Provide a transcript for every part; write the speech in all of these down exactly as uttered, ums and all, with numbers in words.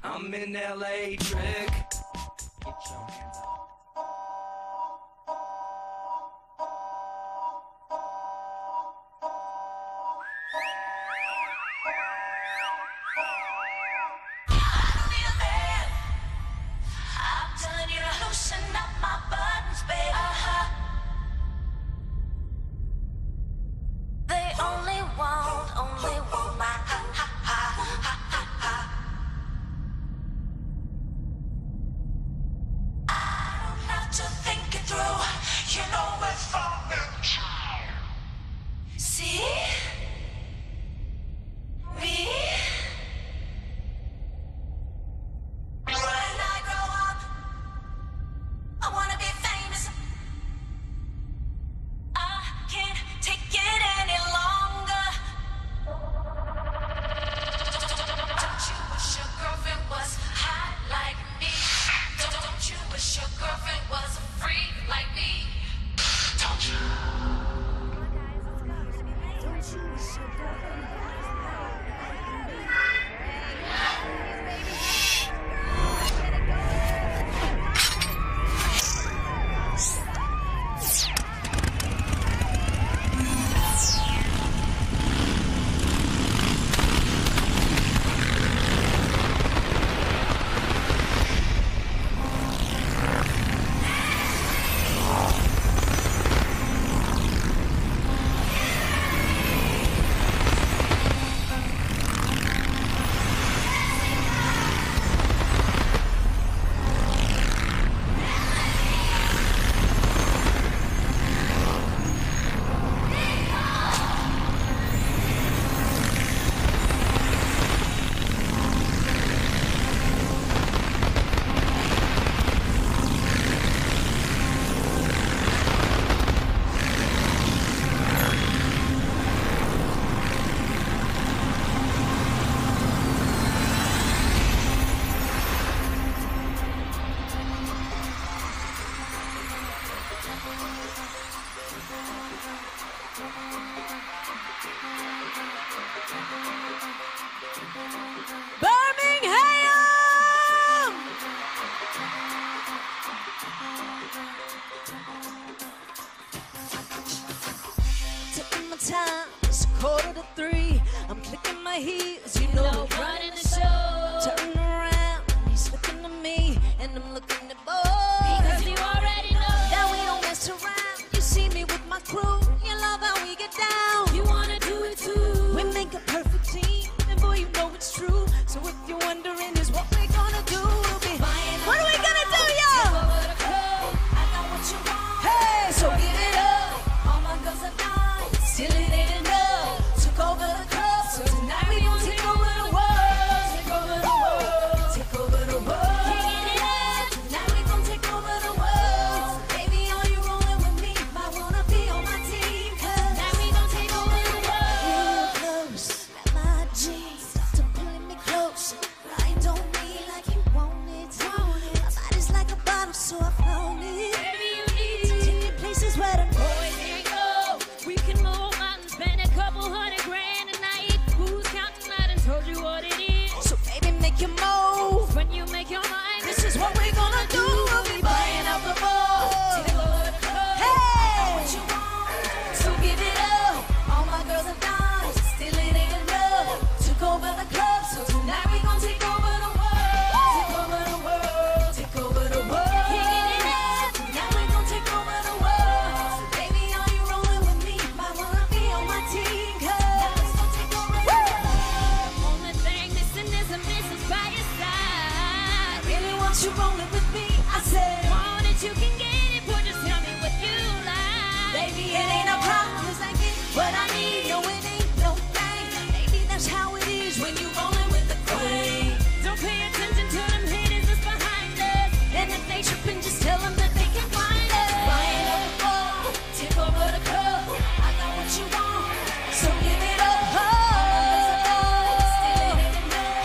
I'm in L A, trick. Get your hands up.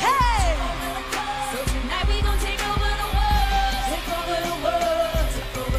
Take over the world.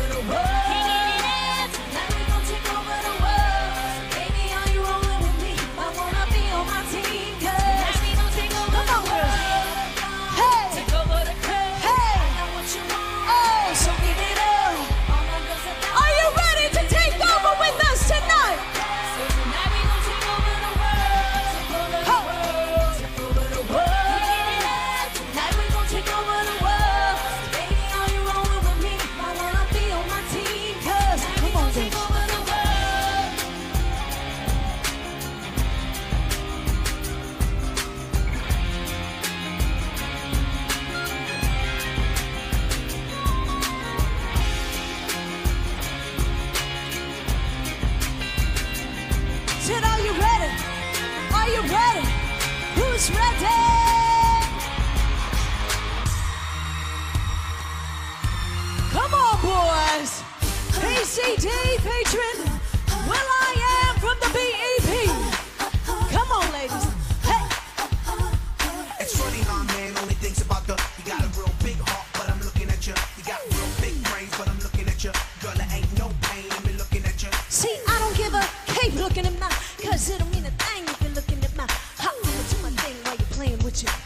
C D patron, Will I Am from the B E P. Come on, ladies. Hey. It's funny how man only thinks about the. You got a real big heart, but I'm looking at you. You got real big brains, but I'm looking at you. Girl, there ain't no pain in me looking at you. See, I don't give a cape looking at my, cause it don't mean a thing if you're looking at my. Hop into my thing while you're playing with you.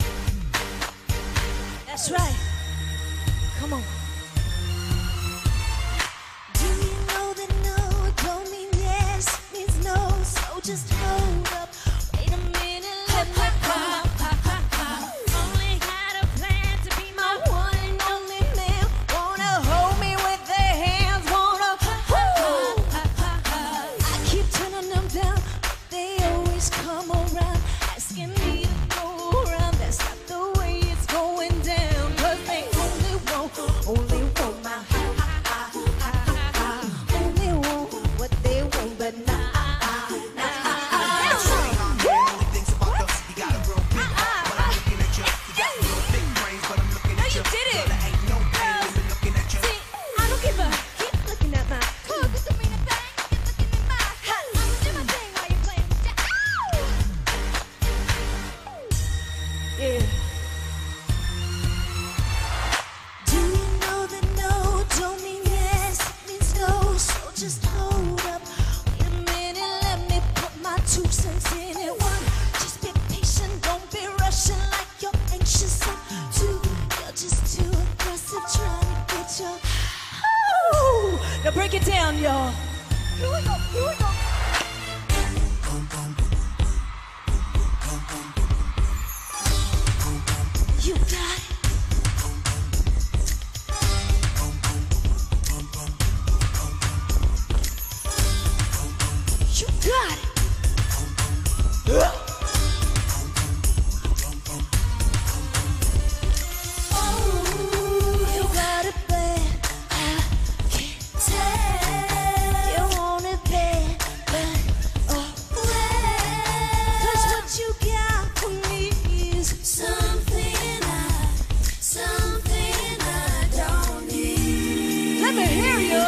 That's right. Come on. Do you know that no don't mean yes means no? So just hold up. Wait a minute, let me come. Only had a plan to be my one and only man. Wanna hold me with their hands, wanna. Woo. I keep turning them down, but they always come around, asking me to go around. That's not the way it's going down. Cause they only want, only want my ha ha ha ha ha. Only want what they want, but not. It's funny how man only thinks about the. You got a real big heart, but I'm looking at you. You got real big brains, but I'm looking No, at you you. did it. Girl, there ain't no pain in me looking at you. See, I don't give a. Keep looking at my. Cause it don't mean a thing. Keep looking at my. Ha, I'ma do my thing while you're playing with your. Yeah. Do you know that no don't mean yes means no? So just hold up. Wait a minute, let me put my two cents in it. One, just be patient, don't be rushing like you're anxious. And two, you're just too aggressive trying to get your. Ooh. Now break it down, y'all. Here we go, here we go. You got it. You got it. Oh, you got it bad. I can't tell. You want it bad, but oh, well. 'Cause what you got for me is something I, something I don't need. Let me hear you.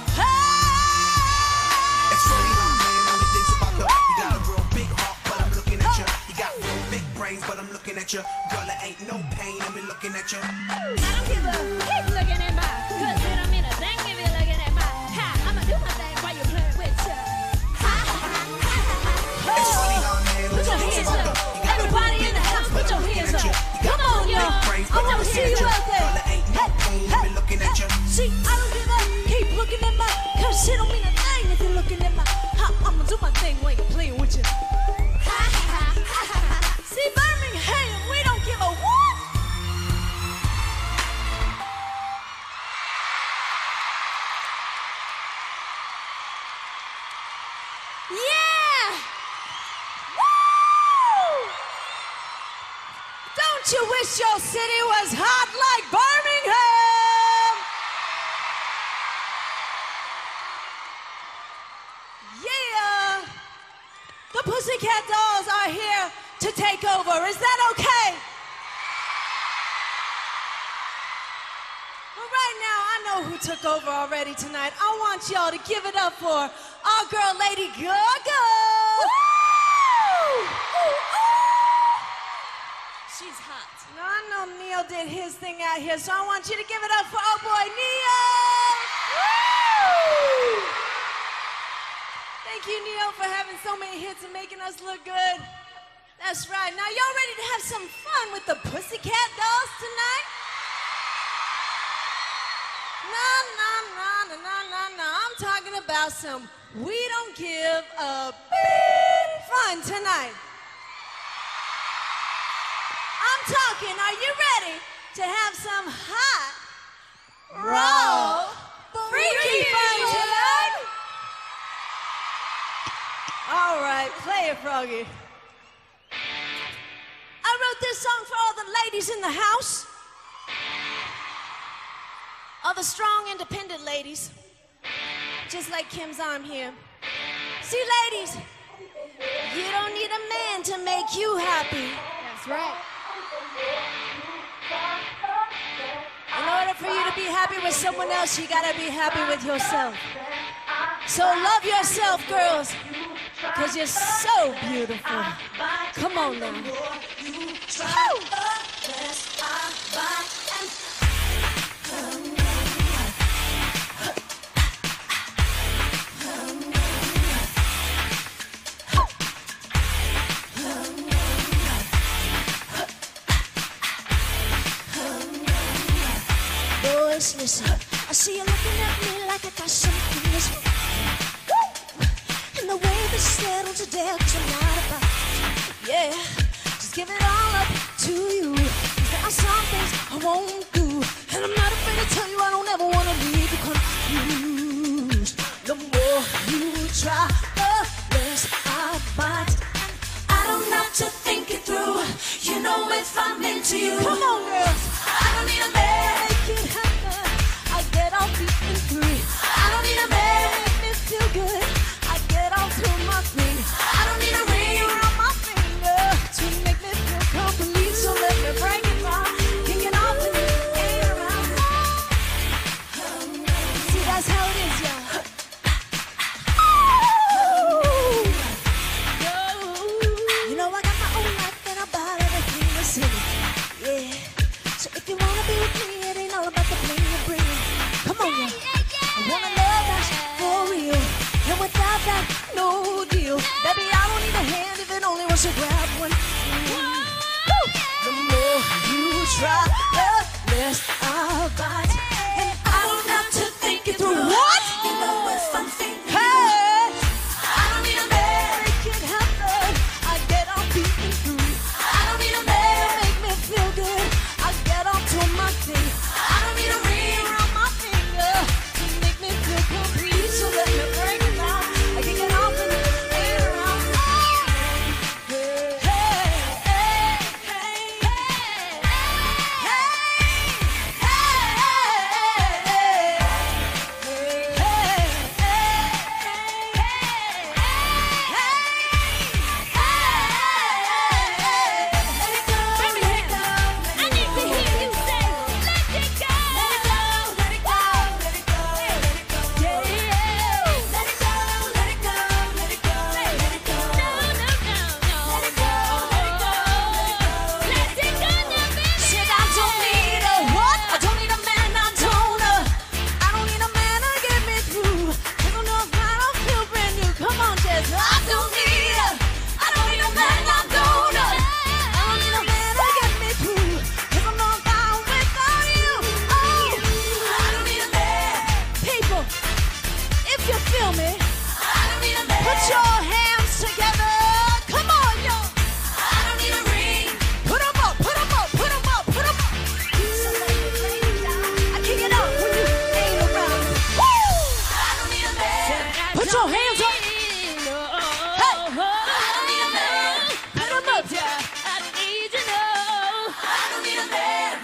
It's funny how man only thinks about the. You got a real big heart, but I'm looking at you. You got real big brains, but I'm looking at you. Girl, there ain't no pain in me looking at you. I don't give a. Keep looking at my. 'Cause it don't mean a thing if you're looking at my. Ha, I'ma do my thing while you're playing with ya. Ha, ha, ha, ha, ha. It's funny how man Put only your thinks hands about the. up. You got a Everybody real in the big house, heart, put but your I'm hands looking up. at you. You got Come on, real y'all. big brains, I but I'm wanna looking see at you out there. Girl, there ain't no pain in me looking at you. See, I don't give a. Keep looking at my. Cause it don't mean a thing if you're looking at my. Ha, I'ma do my thing while you're playing with you. Ha, ha, ha, ha, ha. See, Birmingham, we don't give a what. Yeah! Woo! Don't you wish your city was hot like Birmingham? Yeah! The Pussycat Dolls are here to take over. Is that okay? Well, right now, I know who took over already tonight. I want y'all to give it up for our girl, Lady Gaga. She's hot. Now, I know Neil did his thing out here, so I want you to give it up for our boy, Neil. Thank you, Neil, for having so many hits and making us look good. That's right. Now, y'all ready to have some fun with the Pussycat Dolls tonight? No, no, no, no, no, no, no. I'm talking about some we don't give a beep fun tonight. I'm talking, are you ready to have some hot, raw, freaky fun tonight? All right, play it, Froggy. I wrote this song for all the ladies in the house. All the strong, independent ladies. Just like Kim's arm here. See, ladies, you don't need a man to make you happy. That's right. In order for you to be happy with someone else, you gotta be happy with yourself. So love yourself, girls, because you're so beautiful. Come on now. Woo! Boys, listen, I see you looking at me like I got something that's woo! And the way we settled today, cause I'm not about it. Yeah, just give it all up to you. Cause there are some things I won't do, and I'm not afraid to tell you I don't ever wanna leave you confused. The more you try, the less I bite. I don't have to think it through. You know if I'm into you. Come on, girls. I don't need a man. Make it happen. I get all deep and free. I don't need a man. Make me feel good. I get all to my feet. I don't need a ring around my finger to make me feel complete. So let me break it down. Kick it off and you ain't around. See, that's how it is, y'all. You know I got my own life and I bought everything in the city. Yeah. So if you wanna be with me, it ain't all about the bling you bring. Come on, y'all. I wanna love that's for real. And without that, no deal. Baby, I don't need a hand if it only wants to grab one. Mm. The more you try, the less I'll bite. And I don't have to think it through. What? You know if I'm thinking. Hey! I don't need a man. Make it happen. I get all beaten through. I don't need a man. Make me feel good. I get all to my thing. I don't need a ring around my finger to make me feel complete. So let me break it down. I can get off and ain't around. Hey, hey, hey, hey, hey, Said I don't need a what? I don't need a man, I don't uh, I don't need a man to get me through. I don't know if I don't feel brand new. Come on, Jess. I don't need a, I don't need a man, I don't uh, I don't need a man to get me through. Cause I'm not down without you. Oh, I don't need a man. People, if you feel me, I don't need a man. Put your hands together. Come on, yo. I don't need a ring. Put 'em up, put 'em up, put 'em up, put 'em up. I kick it up when you ain't around. Woo! I don't need a man. Put your hands up. Hey! I don't need a man. Put 'em up. I need to know. I don't need a man.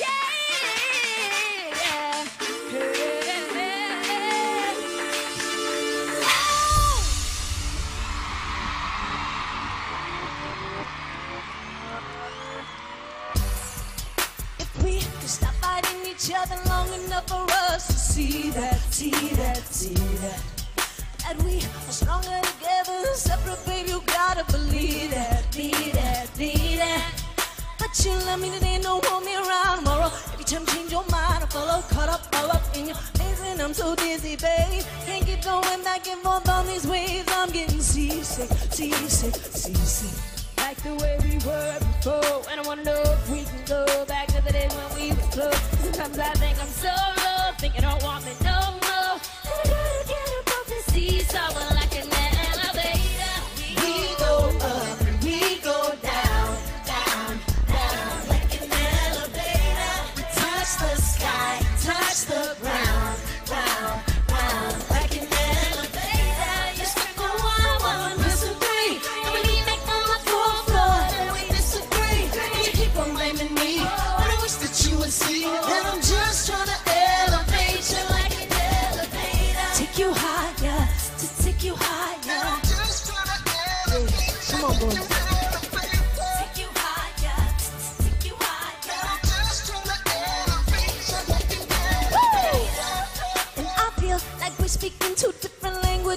If we could stop fighting each other long enough for us to see that, see that, see that, that we are stronger together than separate, baby, you gotta believe that, need that, need that. But you love me today, don't want me around tomorrow. Every time you change your mind, I follow, caught up, all up in your face, and I'm so dizzy, babe. Can't keep going back and forth on these waves. I'm getting seasick, seasick, seasick. Like the way we were before, and I wanna know if we can go back to the days when we were close. Sometimes I think I'm so low, think you don't want me no more. And I gotta get above the seesaw, but like an elevator. We go up and we go down, down, down, like an elevator. We touch the sky, touch the ground, round, round, like an elevator. You scream a one, one, listen three, and we make on the fourth floor. And we disagree, and you keep on blaming me.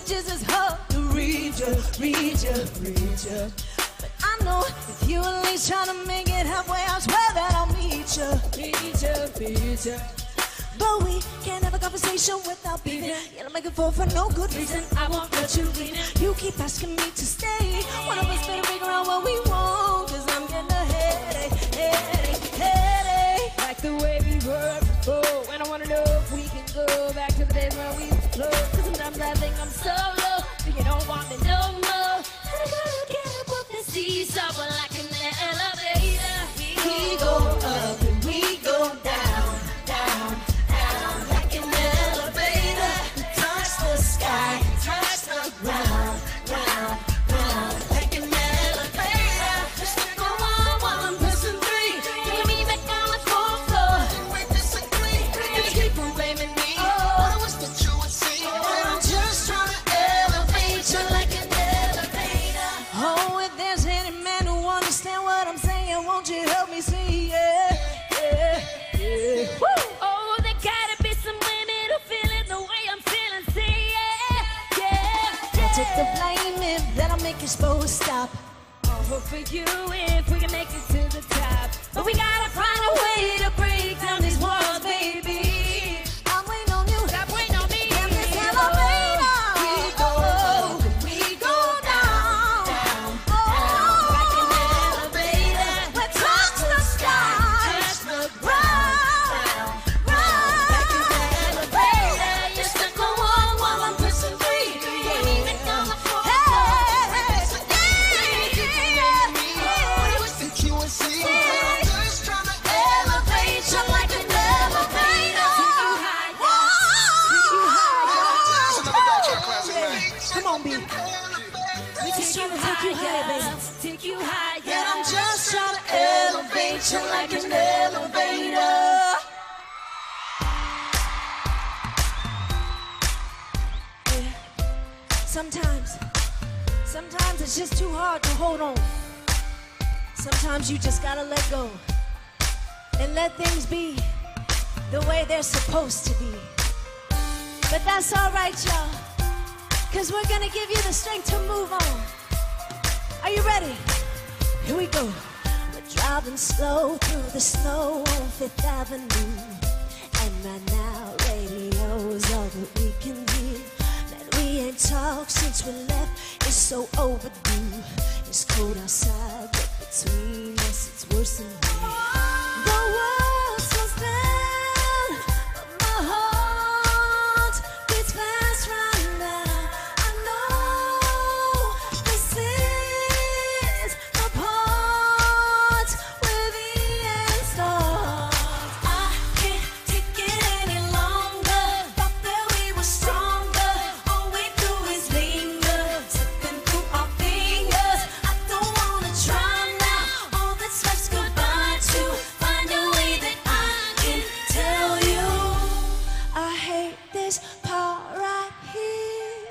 just as hard to read you, read you, read you. But I know if you at least try to make it halfway, I swear that I'll meet you, meet you, meet you. But we can't have a conversation without beating. You're not making for for no good reason. I won't let you lead it. You keep asking me to stay. One of us better figure out what we want, cause I'm getting a headache, headache, headache. Like the way we were before. And I wanna know if we can go back to the days when we were close. Cause sometimes I think I'm solo, but you don't want me no more. And I gotta get above the seesaw, but like an elevator. We go up and we go down, down, down. Like an elevator. Touch the sky, touch the ground, ground, ground. Like an elevator. Just go on while I'm pressing three. Get me back on the fourth floor. We disagree. You keep on blaming me. I wish that you would see. I'm just trying to elevate you like an elevator. Oh, if there's any man who understands what I'm saying, won't you help me see? Yeah, yeah, yeah. Woo! Oh, there gotta be some women who feel it the way I'm feeling. See, yeah, yeah, I'll take the blame if that'll make your supposed to stop. I'll vote for you if we can make it to the top. But we gotta find a way to break down these walls, baby. I'm waiting on you. Stop waiting on me. Damn this elevator. We go up, we go down, down, oh, like an elevator. We touch the sky, touch the ground, ground, like an elevator. You still go on while I'm pushing three. Can't even on the floor. Hey, yeah, yeah, Wish that you would see. I'm just trying to elevate you like an elevator. Come on, B. We just trying to take you higher, baby. Take you higher. And I'm just trying to elevate you like an elevator. Yeah. Sometimes, sometimes it's just too hard to hold on. Sometimes you just gotta let go and let things be the way they're supposed to be. But that's all right, y'all, cause we're gonna give you the strength to move on. Are you ready? Here we go. We're driving slow through the snow on Fifth Avenue, and right now radio's all that we can hear. Man, we ain't talked since we left, it's so overdue. It's cold outside, but between us it's worse than me. The world slows down, but my heart beats fast right now. I know this is the part where the end starts. I can't take it any longer. Thought that we were stronger. All we do is linger, slipping through our fingers. I don't wanna try now. All that's left's goodbye to find a way that I can tell you. I hate this part right here.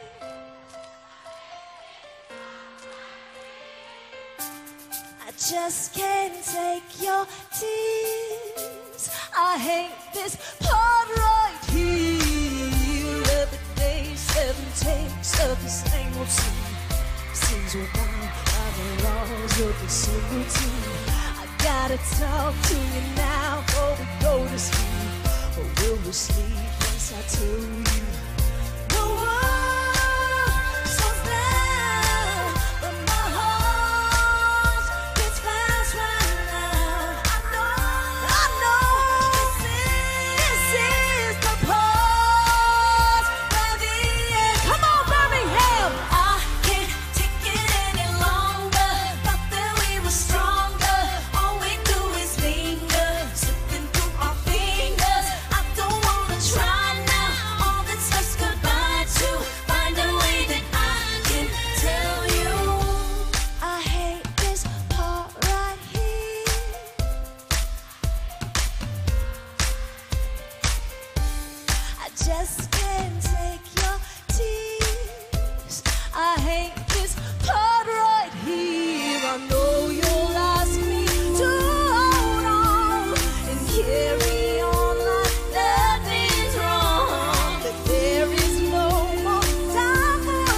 I just can't take your tears. I hate this part right here. Every day, seven takes of the same routine. Seems we're bound by the laws of the same routine. I gotta talk to you now before we go to sleep. Or will we sleep once I tell you? The world slows down, but my heart beats fast right now. I know, I know, this is the part where the end. Come on, Birmingham! I can't take it any longer. Thought that we were stronger. All we do is linger, slipping through our fingers. I don't wanna try now. All that's left's goodbye to find a way that I can tell you. I hate this part right here. I just can't take your tears. I hate this part right here. I know you'll ask me to hold on and carry on like nothing's wrong. But there is no more time for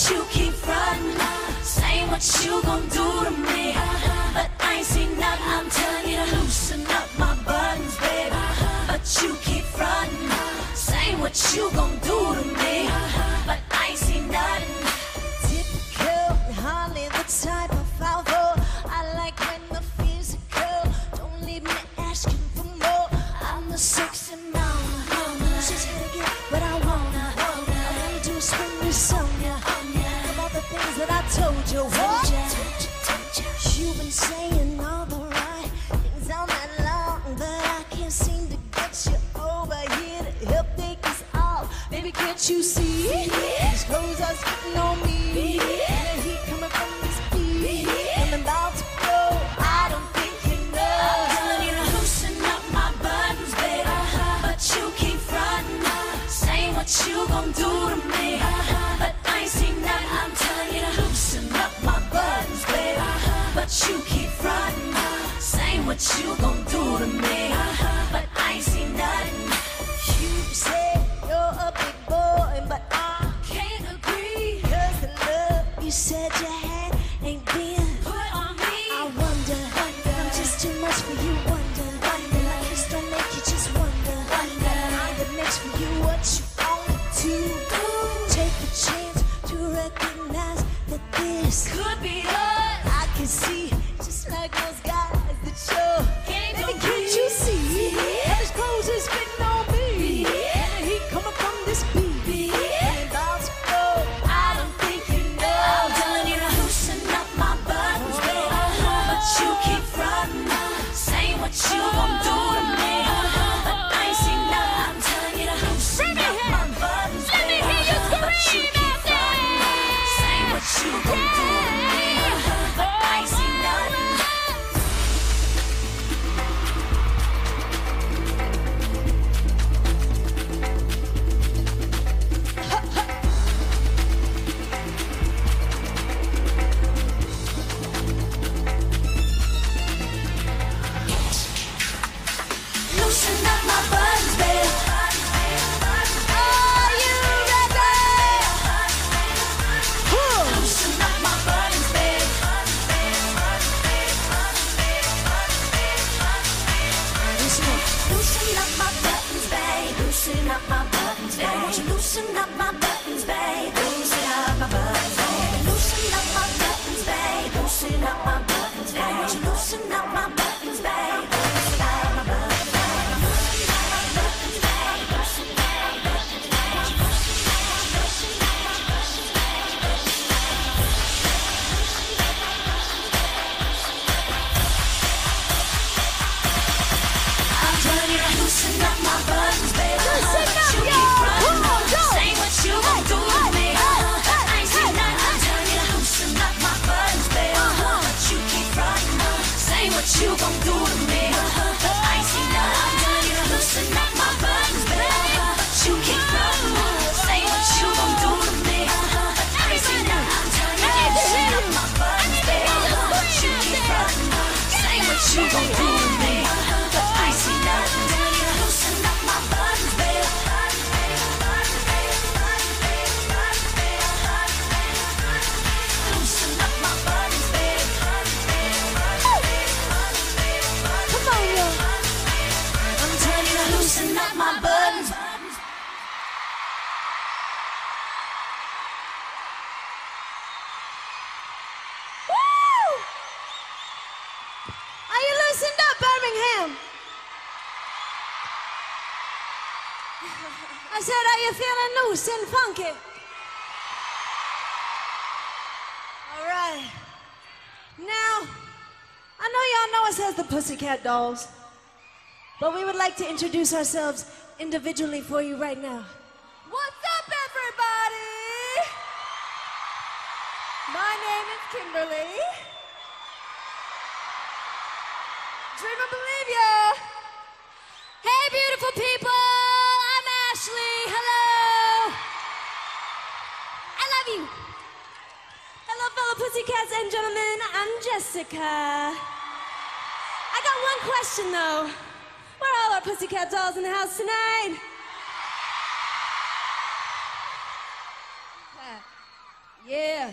you keep frontin', saying what you gon' do to me. But I ain't seen nothing, I'm telling you to loosen up my buttons, baby. But you keep frontin', saying what you gon' do to me. But I ain't seen nothing. Typical, hardly the type of foul. I like when the physical, don't leave me asking for more. I'm the sexy mama, just gonna get what I wanna. All I wanna do is spend this on ya. From all the things that I told you, what? You've been saying all the right things all night long, but I can't seem to get you over here to help take us all. Baby, can't you see? These clothes are sitting on me, and the heat coming from this beat, and I'm about to go. I don't think you know. I'm telling you to loosen up my buttons, baby. But you keep frontin', saying what you gon' do to me. But I ain't seen nothing. I'm telling you to loosen up my buttons, baby. But you keep frontin', saying what you gon' do to me. But I ain't seen nothing. You say you're a big boy, but I Can't agree. 'cause the love you said you had ain't been. Put on me. I wonder, I'm just too much for you. Wonder, wonder, my kiss don't make you just wonder. Wonder, I'm the next for you. What you want to do? Take a chance to recognize that this Could be us. I can see, just like those guys that show. Can't Baby, go can't you see? That his clothes is fitting on me, and the heat coming from this beat, and it's about to go. I don't think you know. I'm telling you to loosen up my buttons, baby. But you keep frontin', saying what you gon' do to me. But I ain't seen nothing. I'm telling you to loosen up my buttons, baby. But you keep frontin', saying what you gon' do to me. But I ain't seen nothing. Loosen up my buttons, baby. Are you ready? Loosen up my buttons, baby. Loosen up my buttons, babe. Loosen up my buttons, babe. Won't you loosen up my buttons, babe? Loosen up my buttons, babe. Loosen up my buttons, babe. Loosen up my buttons, babe. Won't you loosen up my buttons, babe? Loosen up my buttons, babe. Loosen up my buttons, babe. Loosen up my buttons, babe. Loosen up my buttons, I'm telling you to loosen up my buttons, baby. Loosen But up, you yo. keep running, Come on, go. saying what you gon' do to me. I ain't seen nothing. I'm telling you to loosen up my buttons, baby. But you keep running, saying what you gon' do to me. I ain't seen nothing. I'm telling you to loosen up my buttons, baby. But you keep running, saying what you gon' do to me. I ain't seen nothing. I'm telling you to loosen up my buttons, baby. But you keep running, saying what you gon' do to me. I ain't seen nothing. I'm telling you to loosen up my buttons, baby. Loosen up my buttons, baby. Come on, yo. I'm telling you to loosen up my buttons. Woo! Are you loosened up, Birmingham? I said, are you feeling loose and funky? All right. Now, I know y'all know us as the Pussycat Dolls, but we would like to introduce ourselves individually for you right now. What's up, everybody? My name is Kimberly. Dream and believe ya. Hey, beautiful people. I'm Ashley. Hello. I love you. Hello, fellow pussycats and gentlemen. I'm Jessica. I got one question, though. Where are all our pussycat dolls in the house tonight? Yeah.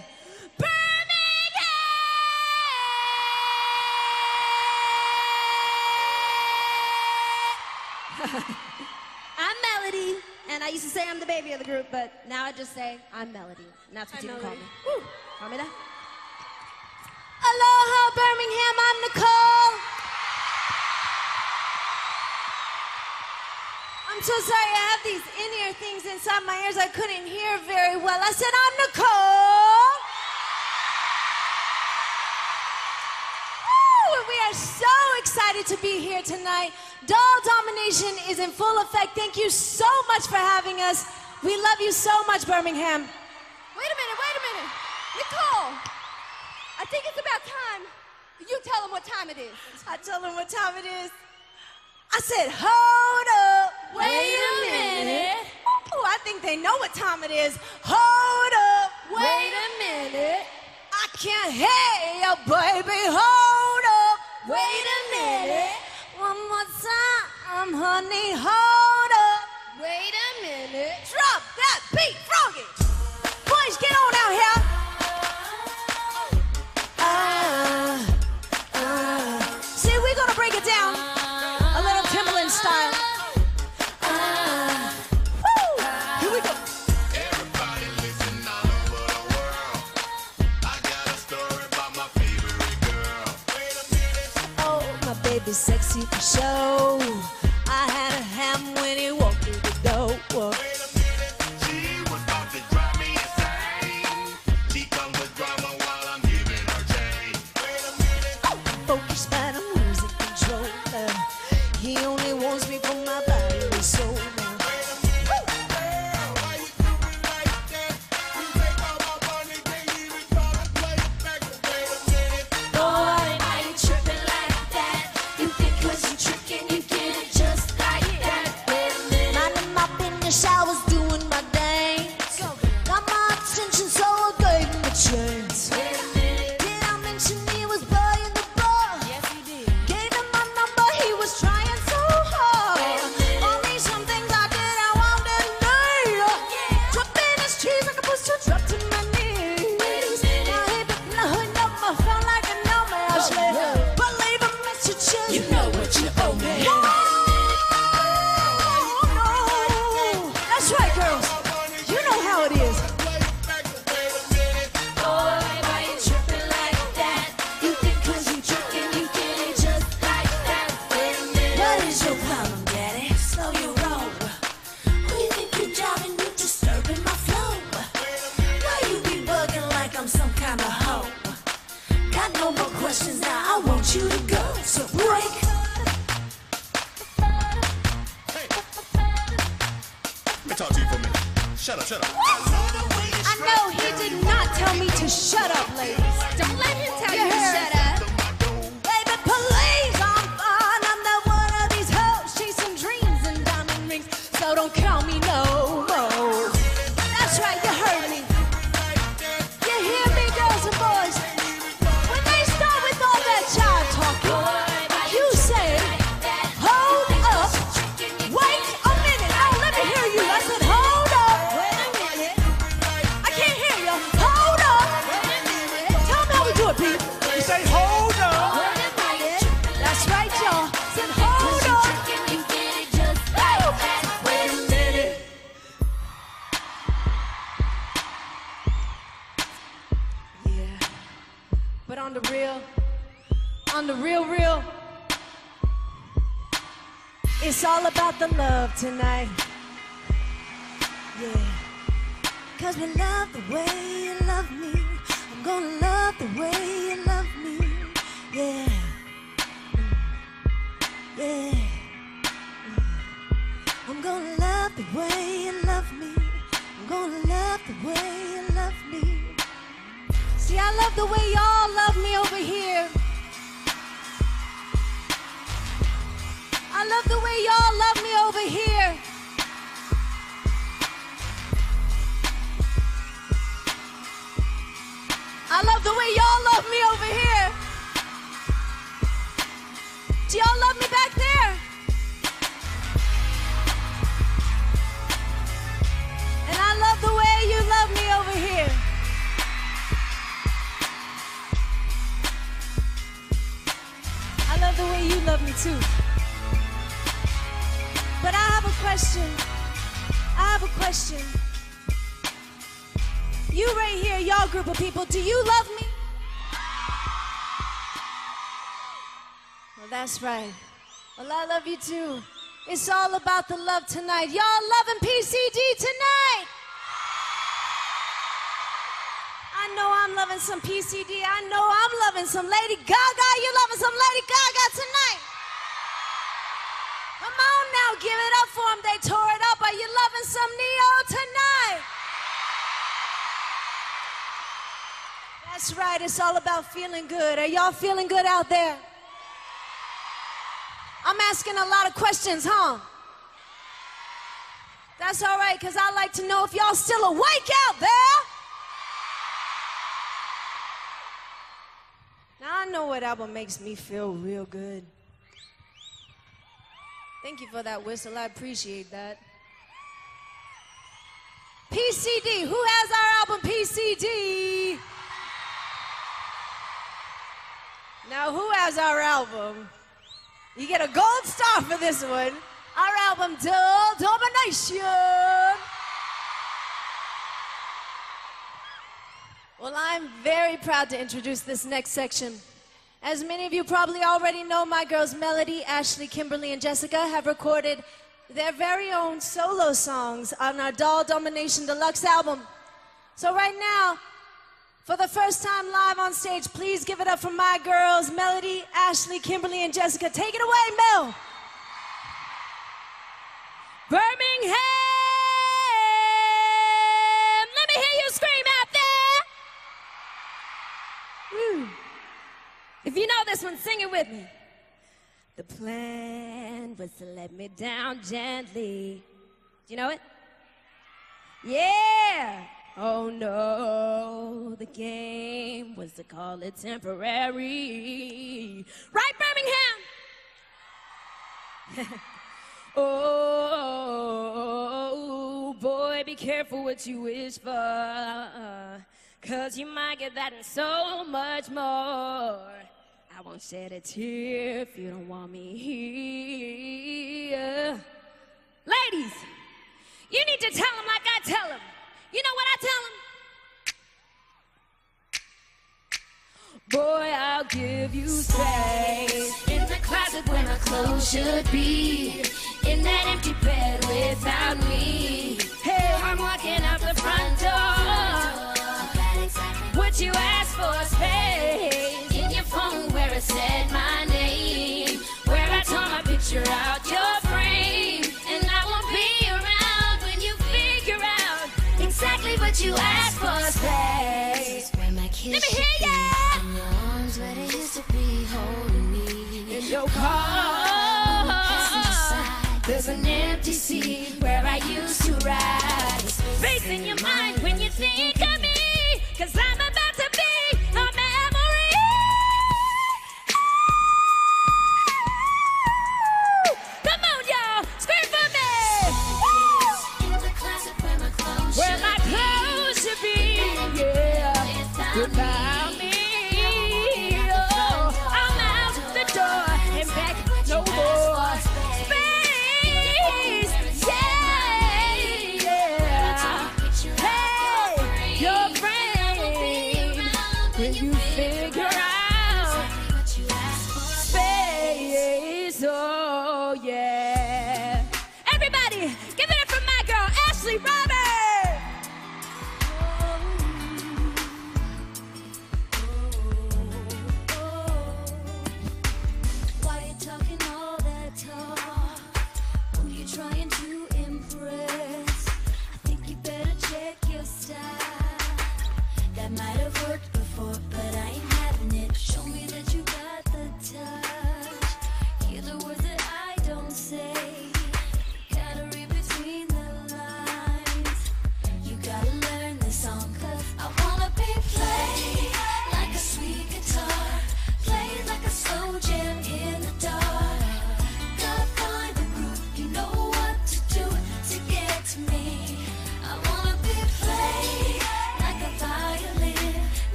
I'm Melody, and I used to say I'm the baby of the group, but now I just say I'm Melody, and that's what I'm you can call me. Melody. Woo. Call me that. Aloha, Birmingham, I'm Nicole. I'm so sorry, I have these in-ear things inside my ears I couldn't hear very well. I said, I'm Nicole. Woo, we are so excited to be here tonight. Doll Domination is in full effect. Thank you so much for having us. We love you so much, Birmingham. Wait a minute, wait a minute. Nicole, I think it's about time you tell them what time it is. I tell them what time it is. I said, hold up. Wait a minute. Ooh, I think they know what time it is. Hold up. Wait a minute. I can't hear you, baby. Hold up. Wait a minute. One more time, honey. Hold up. Wait a minute. Drop that beat, froggy. Boys, get on out here. Uh, uh. See, we're gonna break it down a little Timberland style. Uh, woo. Here we go. Everybody listen all over the world. I got a story about my favorite girl. Wait a minute. Oh, my baby's sexy for show. I had a ham when he walked through the door. Whoa. Wait a minute. She was about to drive me insane. She comes with drama while I'm giving her chain. Wait a minute. Focus, man, I'm losing control. Uh, he only wants me for my body and soul. Uh. Wait a minute. Girl, why you do me like that? You take all my money, can't even try to play it back. Wait a minute. Boy, why you tripping like that? You think 'cause you tricking, you get it just like that. Wait a minute. Minding up in the showers, doing my dance. Got my attention, so I gave him a chance. Wait a minute. Did I mention he was buying the bar? Yes, he did. Gave him my number, he was trying so hard. Only some things I did I wanted to do. Dropping his cheese like a booster, dropped to my knees. Now he bit the hood up, I felt like a no man. I said, believe him, Mister Chin. You know what you owe me. That's right, girls. You know how it is. Boy, why you tripping like that? You think 'cause you tricking, you get it just like that. Wait a minute. What is your problem, Daddy? Slow your roll. Who you think you're driving? You disturbing my flow. Why you be bugging like I'm some kind of hoe? Got no more questions now. I want you to go. So break. Let me talk to you for a minute. Shut up, shut up. I know he did not tell me to shut up, ladies. Don't let him tell You you to heard. shut up. Baby, please, I'm fine. I'm not one of these hoes chasing dreams and diamond rings. So don't call me no more. That's right, you heard me. You hear me, girls and boys? When they start with all that child talking, you say, hold up, wait a minute. Oh, let me hear you. I said, hold up. Wait a minute. I can't hear you. Hold up. Tell me how we do it, Pete. You say, hold up. That's right, y'all. Said, hold up. Wait a minute. Yeah. But on the real, on the real, real, it's all about the love tonight. Yeah. Cause we love the way you love me. I'm gonna love the way you love me. Yeah. Yeah. I'm gonna love the way you love me. I'm gonna love the way you love me. See, I love the way y'all love me over here. I love the way y'all love me over here. I love the way y'all love me over here. Do y'all love me back there? And I love the way you love me over here. love the way you love me too. But I have a question. I have a question. You right here, y'all group of people, do you love me? Well, that's right. Well, I love you too. It's all about the love tonight. Y'all loving P C D tonight? I know I'm loving some P C D. I know I'm loving some Lady Gaga. You loving some Lady Gaga tonight? Come on now, give it up for them. They tore it up. Are you loving some Neo tonight? That's right. It's all about feeling good. Are y'all feeling good out there? I'm asking a lot of questions, huh? That's all right, because I like to know if y'all still awake out there. Now, I know what album makes me feel real good. Thank you for that whistle. I appreciate that. P C D. Who has our album P C D? Now, who has our album? You get a gold star for this one. Our album, Dull Domination. Well, I'm very proud to introduce this next section. As many of you probably already know, my girls Melody, Ashley, Kimberly, and Jessica have recorded their very own solo songs on our Dull Domination Deluxe album. So right now, for the first time live on stage, please give it up for my girls, Melody, Ashley, Kimberly, and Jessica. Take it away, Mel. Birmingham! Let me hear you scream out there! Woo. If you know this one, sing it with me. The plan was to let me down gently. Do you know it? Yeah! Oh no, the game was to call it temporary. Right, Birmingham? Oh, boy, be careful what you wish for, 'cause you might get that and so much more. I won't shed a tear if you don't want me here. Ladies, you need to tell them like I tell them. You know what I tell them? Boy, I'll give you space in the closet where my clothes should be, in that empty bed without me. Hey, I'm walking out the front door. Would you ask for space in your phone where it said my name, where I tore my picture out your frame, and I won't be around when you figure out exactly what you asked for space. Let me hear ya! In your arms where they used to be holding me. In your car, there's an empty seat where I used to ride. Space in your mind when you think of me, 'cause I'm about to be a memory. Come on, y'all, scream for me. Where my clothes should be, yeah. Without me, oh, I'm out the door and back no more. Space, yeah, yeah. Hey, your friend, when you figure out space, oh yeah. Everybody, give it up for my girl, Ashley Roberts. Trying to impress, I think you better check your style. That might have worked before, but I ain't having it. Show me that you got the touch. Hear the words that I don't say. Gotta read between the lines.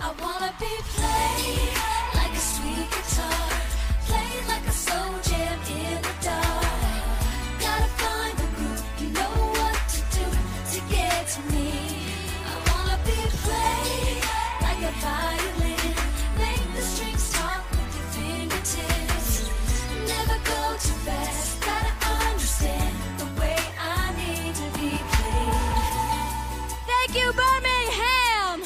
I wanna be played like a sweet guitar, played like a slow jam in the dark. Gotta find the groove, you know what to do to get to me. I wanna be played like a violin, make the strings talk with your fingertips. Never go too fast, gotta understand the way I need to be played. Thank you, Birmingham.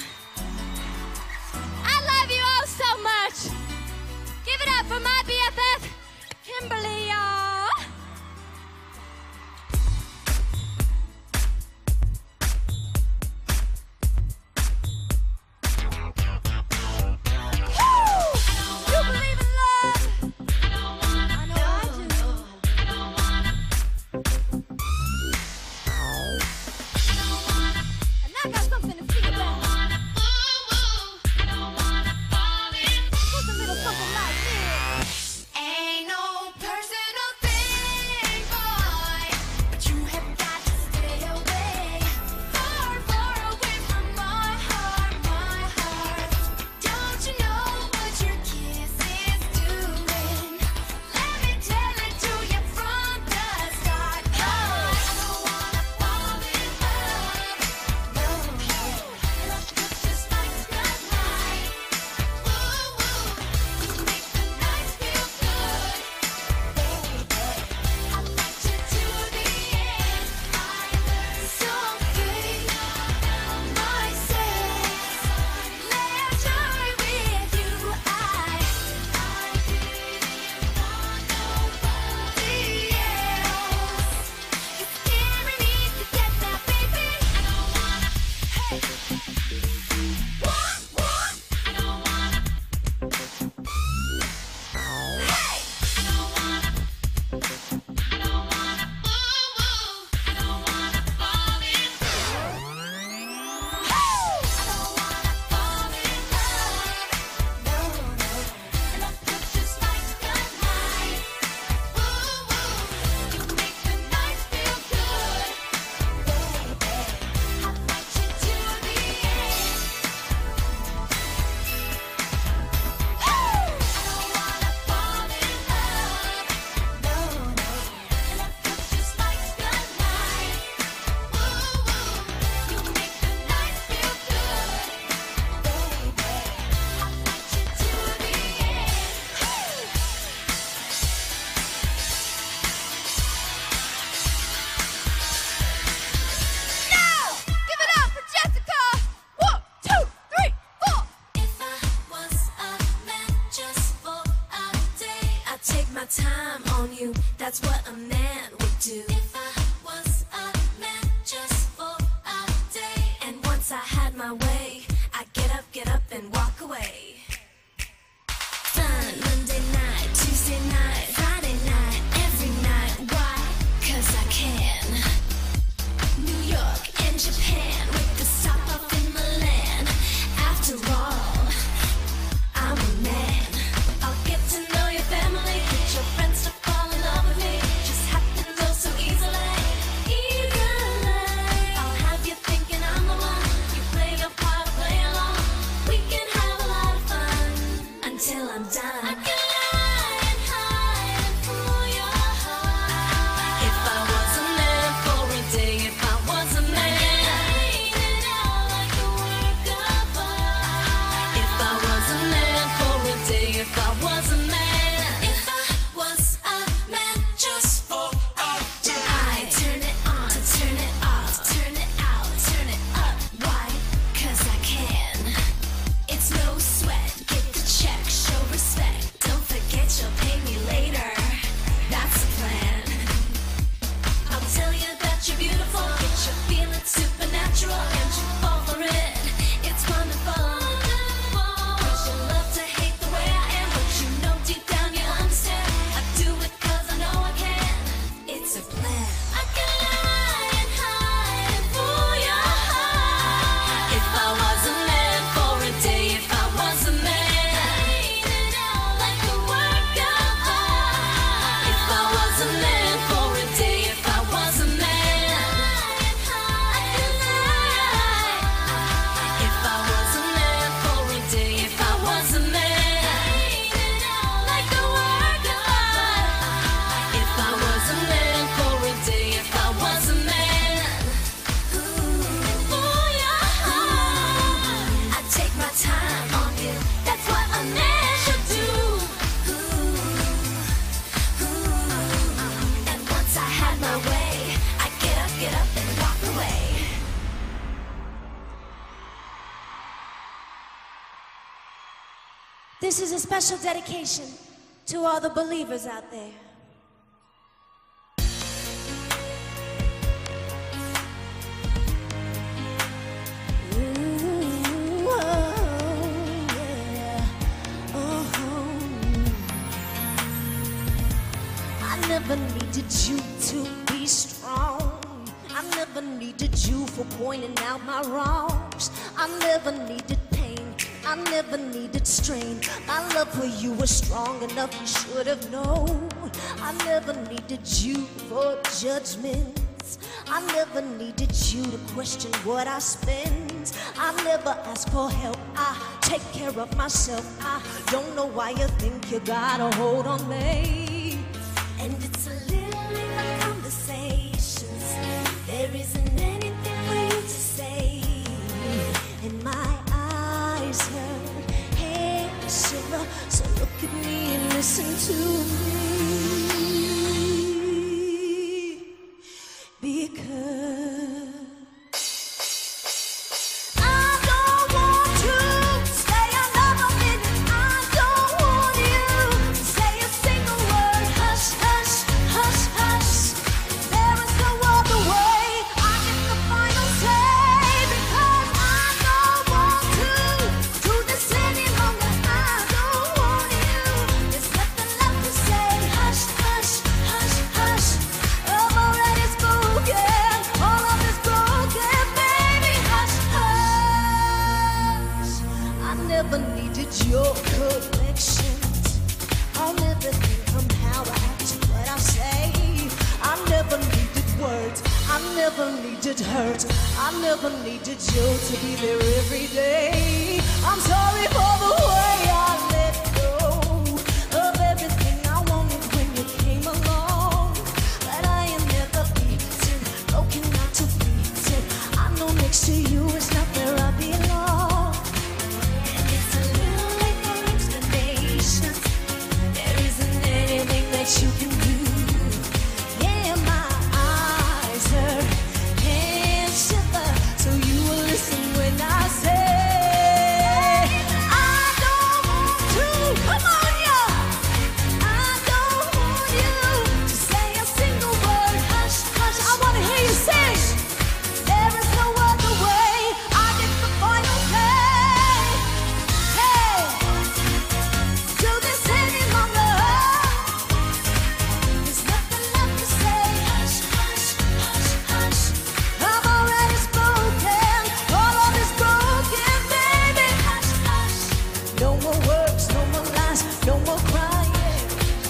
I love you all so much. Give it up for my B F F, Kimberly, y'all. You believe in love? I know I do. And I got something to feel about. Here's a little something like this. Ain't no personal thing, boy, but you have got to stay away, far, far away from my heart, my heart. Don't you know what your kiss is doing? Let me tell it to you from the start. Oh, I don't wanna fall in love, no, love looks just like sunlight. Woo, woo, you make the nights feel good, baby. I like you to the end. I learned something myself. Let's try with you. I, I didn't want nobody else. It's scaring me to get that, baby. I don't wanna, hey, what, what? I don't wanna, hey, I don't wanna, I don't wanna, woo, woo. I don't wanna fall in love. I don't wanna fall in love. No, no. Love looks just like sunlight. Woo, woo. You make the nights feel good, baby. I like you to the end. I don't wanna fall in love. No, no. Love looks just like sunlight. Woo, woo. You make the nights feel good, baby. I like you to the end. Now, give it up for Jessica. One, two, three, four. If I was a man just for a day, I'd take my time on you. That's what a man would do. If I was a man just for a day, and once I had my way, I'd get up, get up, and walk away. Fun Monday night, Tuesday night, Friday night, every night. Why? 'Cause I can. New York and Japan with the stop off in Milan. After all, I'm a man. I'll get to know your family, get your friends to fall in love with me. Just happens oh so easily, easily. I'll have you thinking I'm the one. You play your part, play along. We can have a lot of This is a special dedication to all the believers out there. Ooh, oh, yeah. Oh, I never needed you to be strong. I never needed you for pointing out my wrongs. I never needed pain. I never needed strain. My love for you was strong enough, you should have known. I never needed you for judgments. I never needed you to question what I spend. I never asked for help, I take care of myself. I don't know why you think you got a hold on me. And it's a little in the conversations. There isn't anything for you to say. And my eyes hurt, hands shiver. So look at me and listen to me. Because I don't want to stay another minute. I don't want you to say a single word. Hush, hush, hush, hush. There is no other way. I get the final say. Because I don't want to do this any longer. I don't want you. There's nothing left to say. Hush, hush, hush, hush. I'm already spoken. All of this broken, baby. Hush, hush. I never needed your corrections on everything from how I act to what I say. I never needed words. I never needed hurt. I never needed you to be there every day. I'm sorry for the way I let go of everything I wanted when you came along. But I am never beaten, broken not to beaten. I know next to you is not where I belong. And it's a little late for explanations. There isn't anything that you can do. Yeah, my eyes hurt, hands shiver. So you will listen when I say I don't want to. Come on, y'all. I don't want you to say a single word. Hush, hush. I want to hear you sing. There is no other way. I get the final say. Hey, do this any longer. There's nothing left to say. Hush, hush, hush, hush. I'm already spoken. All of this broken, baby. Hush, hush. No more words, no more lies, no more crying.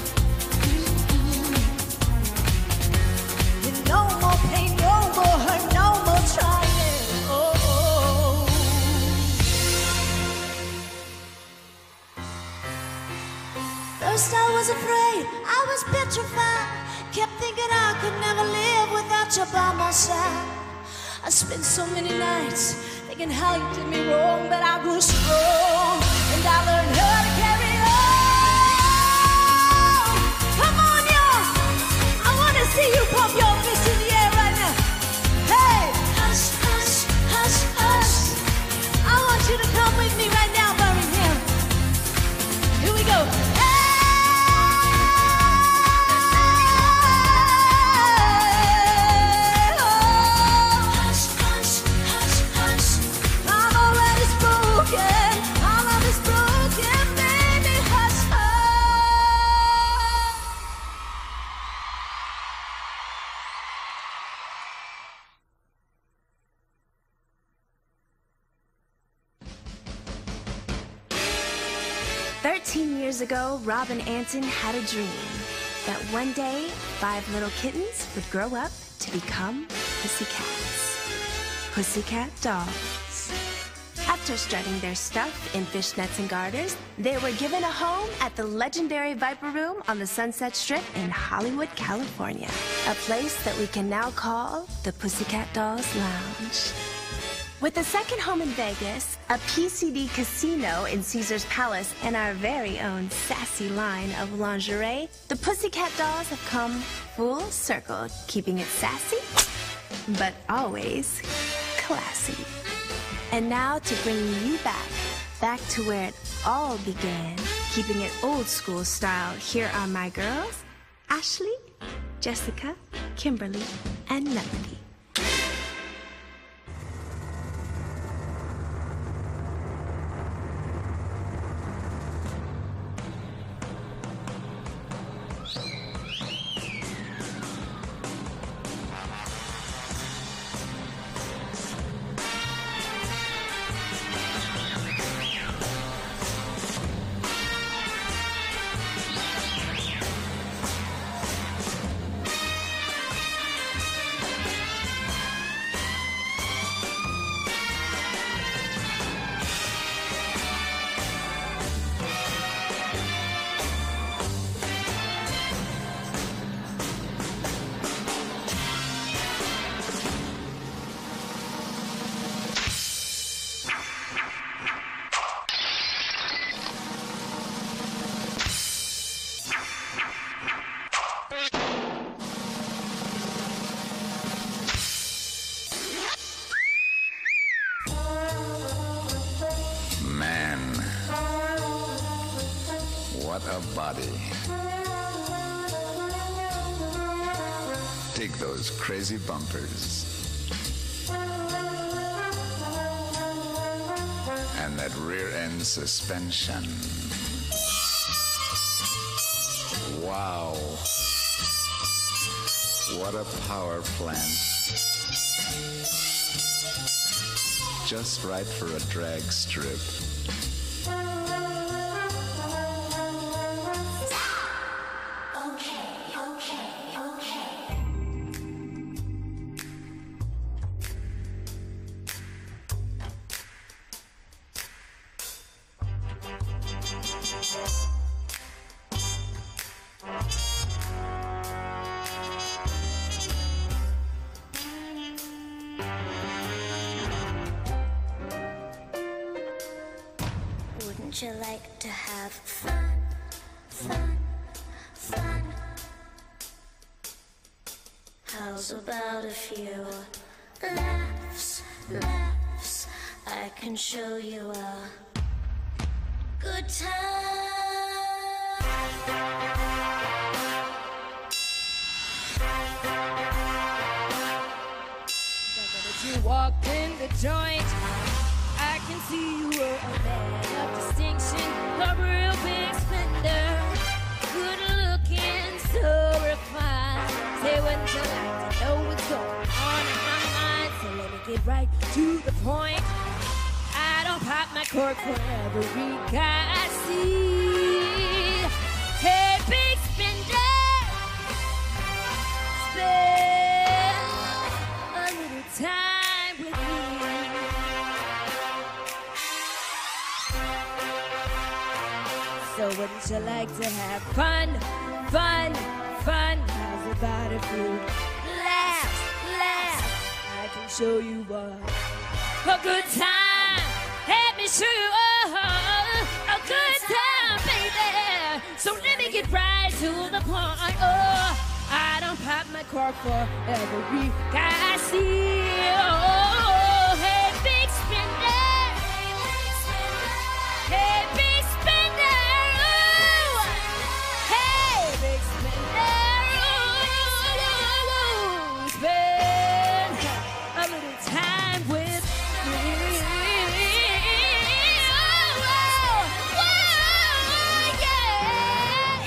And no more pain, no more hurt, no more trying. Oh. First I was afraid, I was petrified. Kept thinking I could never live without you by my side. I spent so many nights thinking how you did me wrong, but I grew strong and I learned how to carry on. Come on, y'all. I want to see you pump your fist in the air right now. Hey, hush, hush, hush, hush. I want you to come with me right now, Birmingham. Here we go. Hush, hush, hush, hush. I'm already spoken. All of this broken, baby. Hush, hush. Thirteen years ago, Robin Anton had a dream that one day, five little kittens would grow up to become pussycats. Pussycat dolls. After strutting their stuff in fishnets and garters, they were given a home at the legendary Viper Room on the Sunset Strip in Hollywood, California. A place that we can now call the Pussycat Dolls Lounge. With a second home in Vegas, a P C D casino in Caesar's Palace, and our very own sassy line of lingerie, the Pussycat Dolls have come full circle, keeping it sassy, but always classy. And now to bring you back, back to where it all began, keeping it old school style. Here are my girls, Ashley, Jessica, Kimberly, and Melody. What a body. Take those crazy bumpers. And that rear end suspension. Wow. What a power plant. Just right for a drag strip. Wouldn't you like to have fun, fun, fun? How's about a few laughs, laughs? I can show you a good time. You walked in the joint, I can see you were a man of distinction, a real big spender, good looking, so refined. Say what you like to know what's going on in my mind, so let me get right to the point. I don't pop my cork for every guy I see. Hey, big spender, spend a little time with me. So wouldn't you like to have fun, fun, fun? How's about if you laugh, laugh? I can show you what a good time. Let me show you oh, a good time, baby. So let me get right to the point. Oh, I don't pop my cork for every guy I see. Oh, hey, big spender. Hey, big spender. Ooh. Hey, big spender. Ooh. Spend a little time with me. Oh, oh, oh, yeah.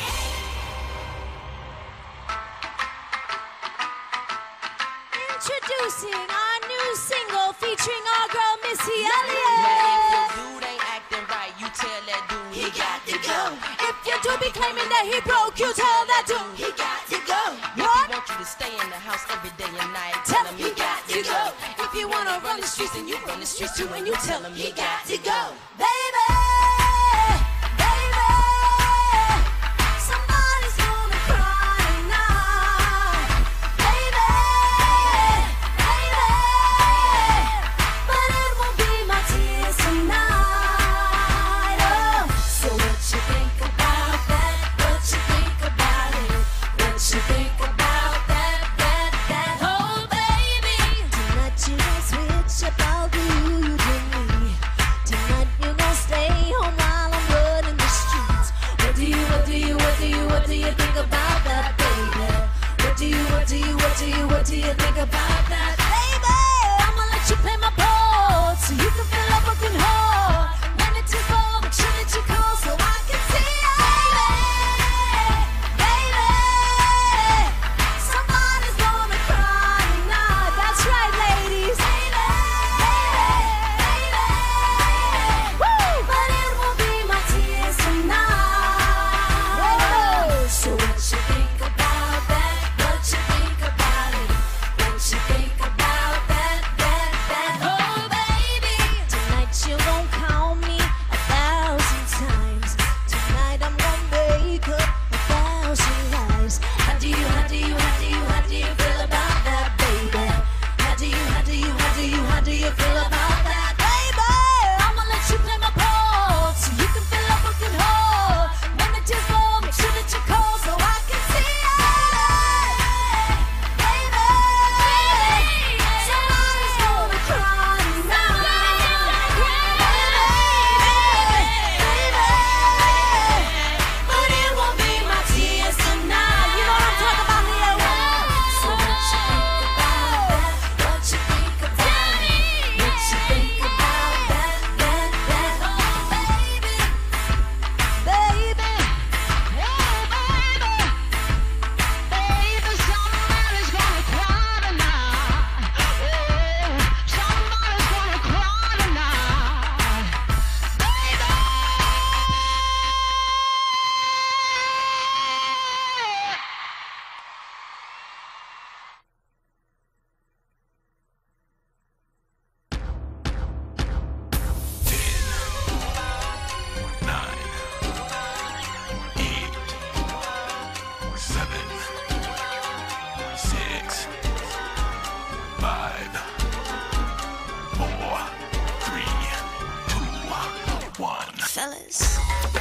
Introducing our new single featuring our girl Missy Now if Elliott. your dude ain't acting right, you tell that dude he got to go. If you do be claiming that he broke, you tell that dude he got to go. If What? he want you to stay in the house every day and night, Tell tell him him he got to go. If you wanna run the streets, then you run the streets too, and you tell him he got to go. Baby, baby, somebody's gonna cry tonight. Baby, baby, but it won't be my tears tonight. Oh, so what you think about that? What you think about it? What you think about that? That, that? Oh, baby, tonight you gon' switch up all who you do me. Tonight you gon' fellas.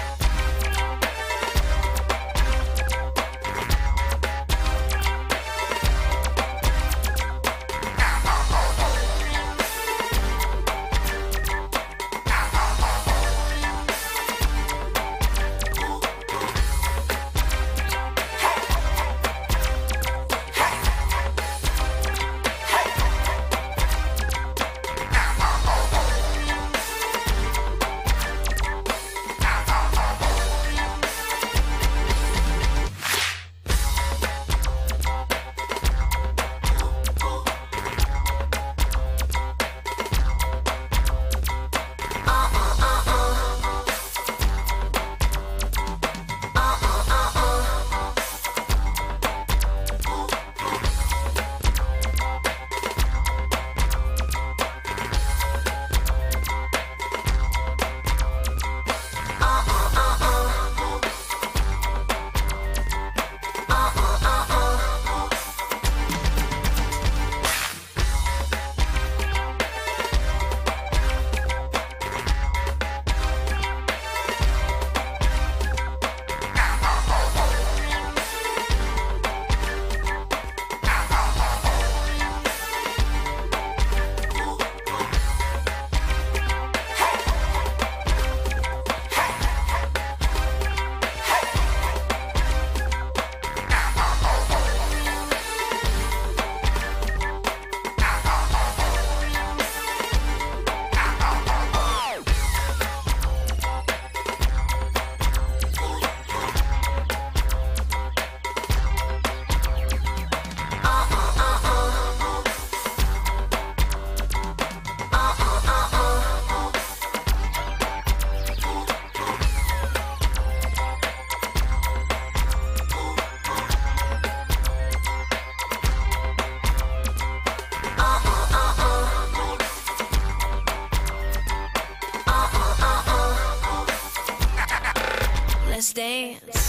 Let's dance.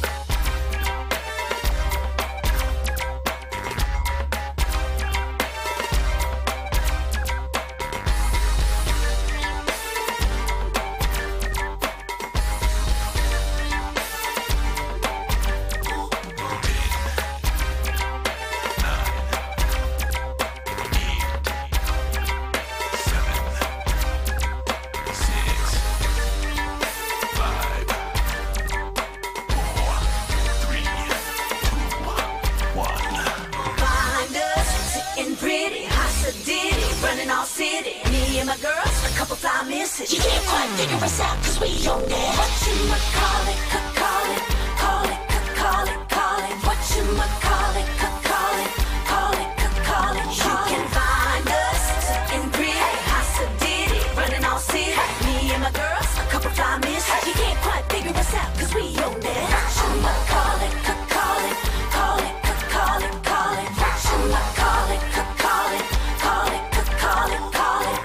You can't quite figure us out cause we on that. Whatchamacallit, call it, call it, call it, call it. Whatchamacallit, call it, call it, call it. You can find us in grid, house of Diddy, running all city. Me and my girls, a couple fly misses. You can't quite figure us out cause we on that. Whatchamacallit, call it, call it, call it, call it. Whatchamacallit, call it, call it, call it, call it.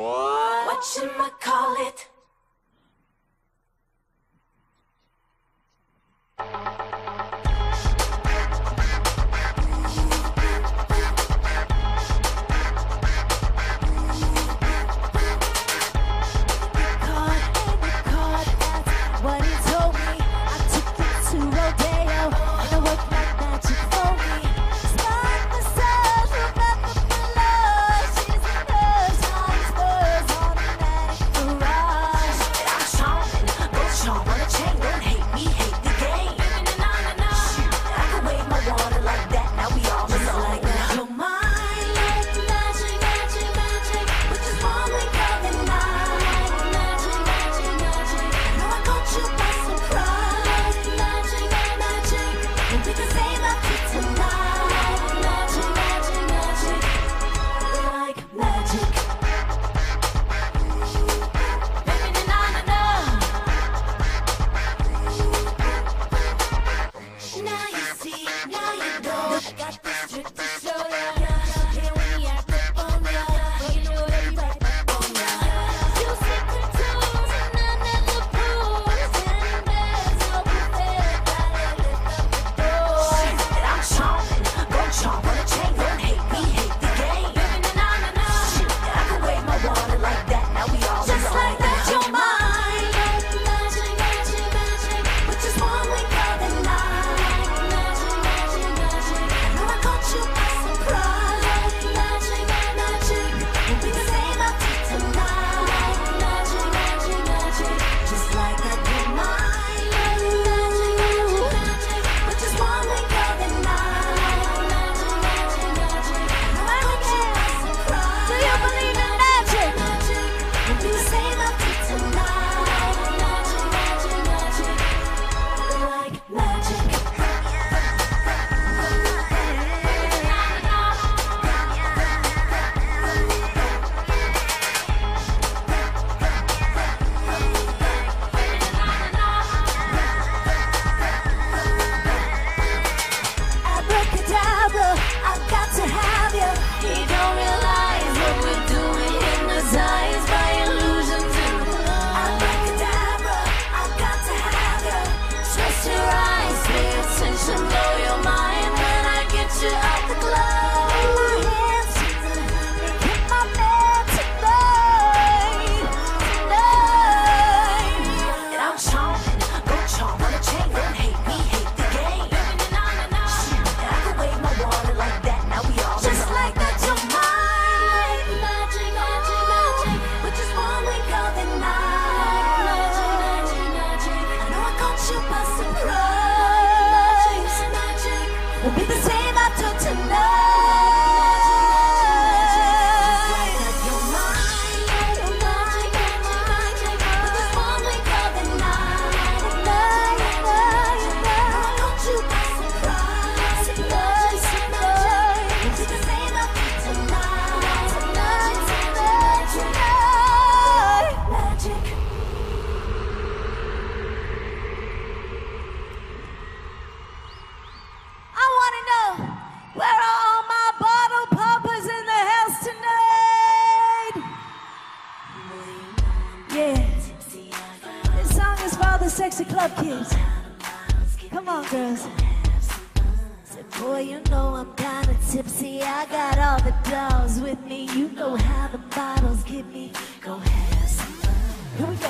Whatchamacallit? kids. Come on, girls. Said, boy, you know I'm kinda tipsy. I got all the dolls with me. You know how the bottles get me. Go have some fun. Here we go.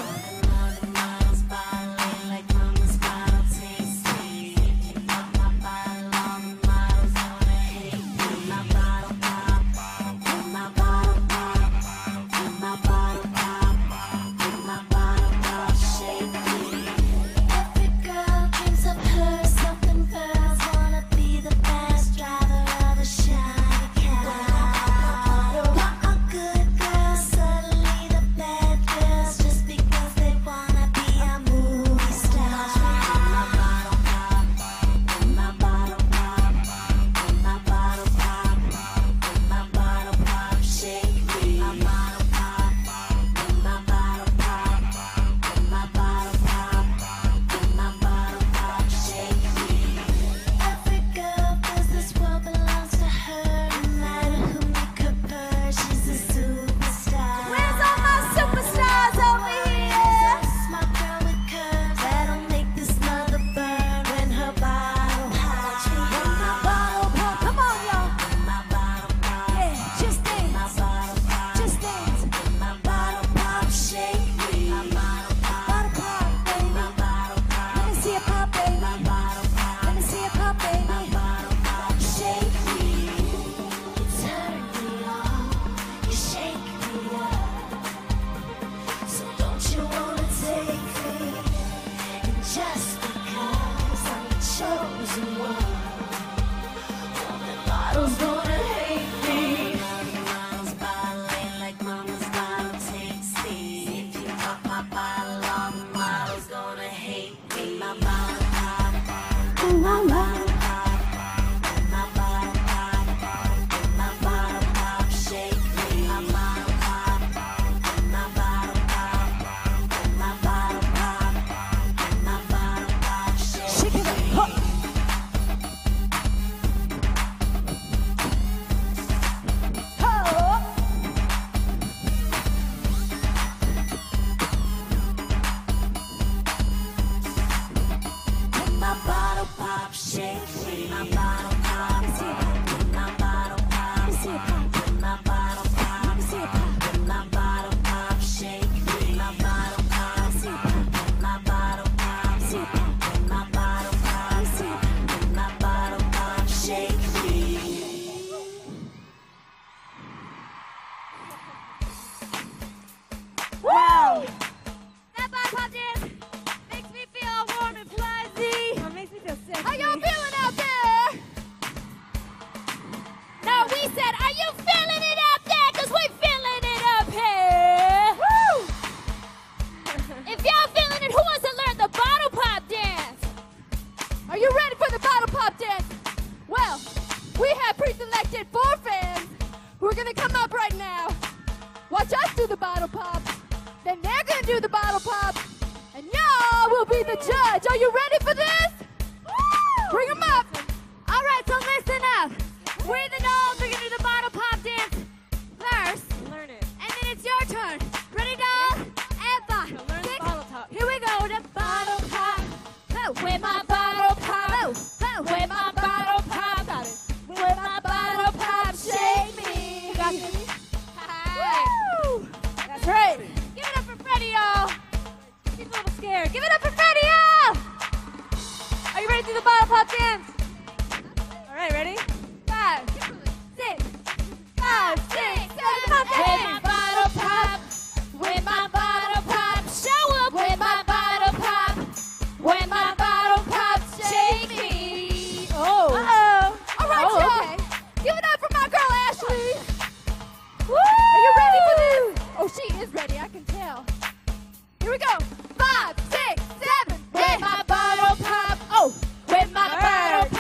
Five, six, seven. When my bottle pop, oh, when my bottle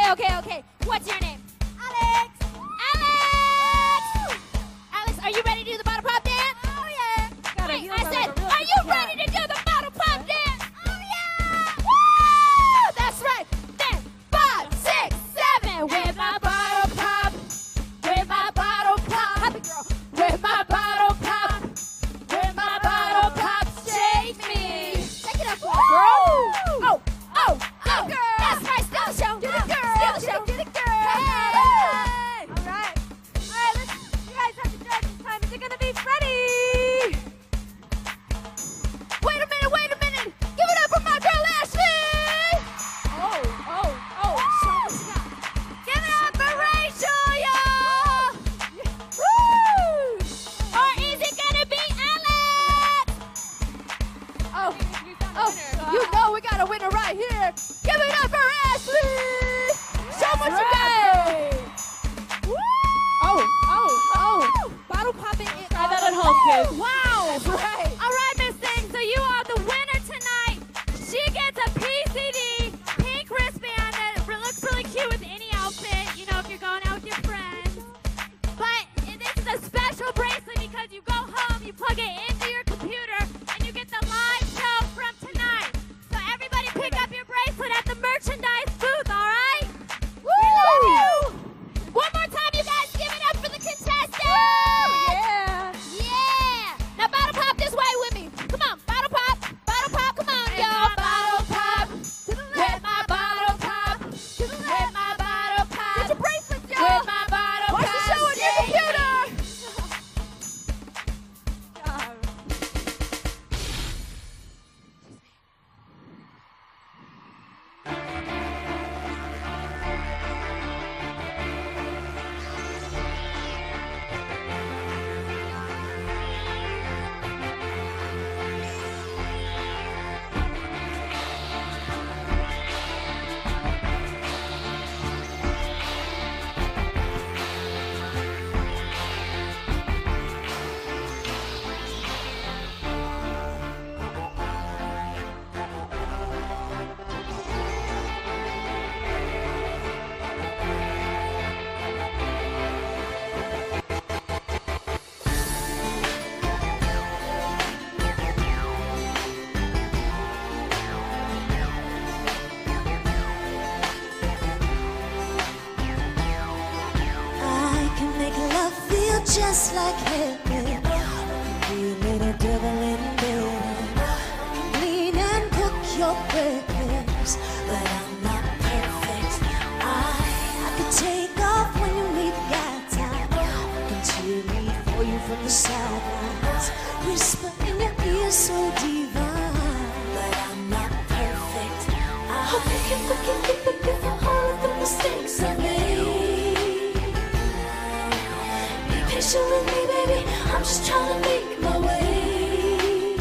Okay, okay, okay. What's your name? Alex. Alex. Alex, are you ready to do the bottle pop dance? Oh yeah. Wait, I said, are you ready to do the bottle pop dance? Oh yeah. Woo! That's right. Then five, six, seven. With my bottle pop. With my bottle pop. Happy girl. With my bottle pop. With my bottle pop. Shake me. Take it up, girl. Oh, oh, oh. Girl. That's right. Steal the show. Do the girl. Steal the show. Do the girl. Hey. All right. All right, let's, you guys have to judge this time. Is it going to be Freddie? Wait a minute, wait a minute. Give it up for my girl Ashley. Oh, oh, oh. Show what you got. Give it up for Rachel, y'all. Woo. Or is it going to be Alex? Oh, oh, you know we got a winner right here. Give it up for Ashley. Show what you got. Woo. Oh, oh, oh. Bottle popping. Try that at home, kids. Wow. That's right. All right, Miss Sing. So you are the winner tonight. She gets a P C D pink wristband that re- looks really cute with any outfit. You know, if you're going out with your friends. But this is a special bracelet because you go home, you plug it into your computer, and you get the live show from tonight. So everybody pick up your bracelet at the merchandise booth. All right? Woo! One more time, you guys. Give it up for the contestants. Yeah. Yeah. Now bottle pop this way with me. Come on, bottle pop, bottle pop. Come on, y'all. Bottle pop. With my bottle pop. With my bottle pop. Get your bracelets, y'all. With my bottle Watch pop. the show on your computer. I can make love feel just like heaven. Be a little devil in bed. Clean and cook your breakfast, but I'm not perfect. I I could take off when you need got time. I can cheerlead for you from the sidelines. Whisper in your ear so divine, but I'm not perfect. I hope you can forgive me, forgive for all of the mistakes I made. Be patient with me, baby. I'm just trying to make my way.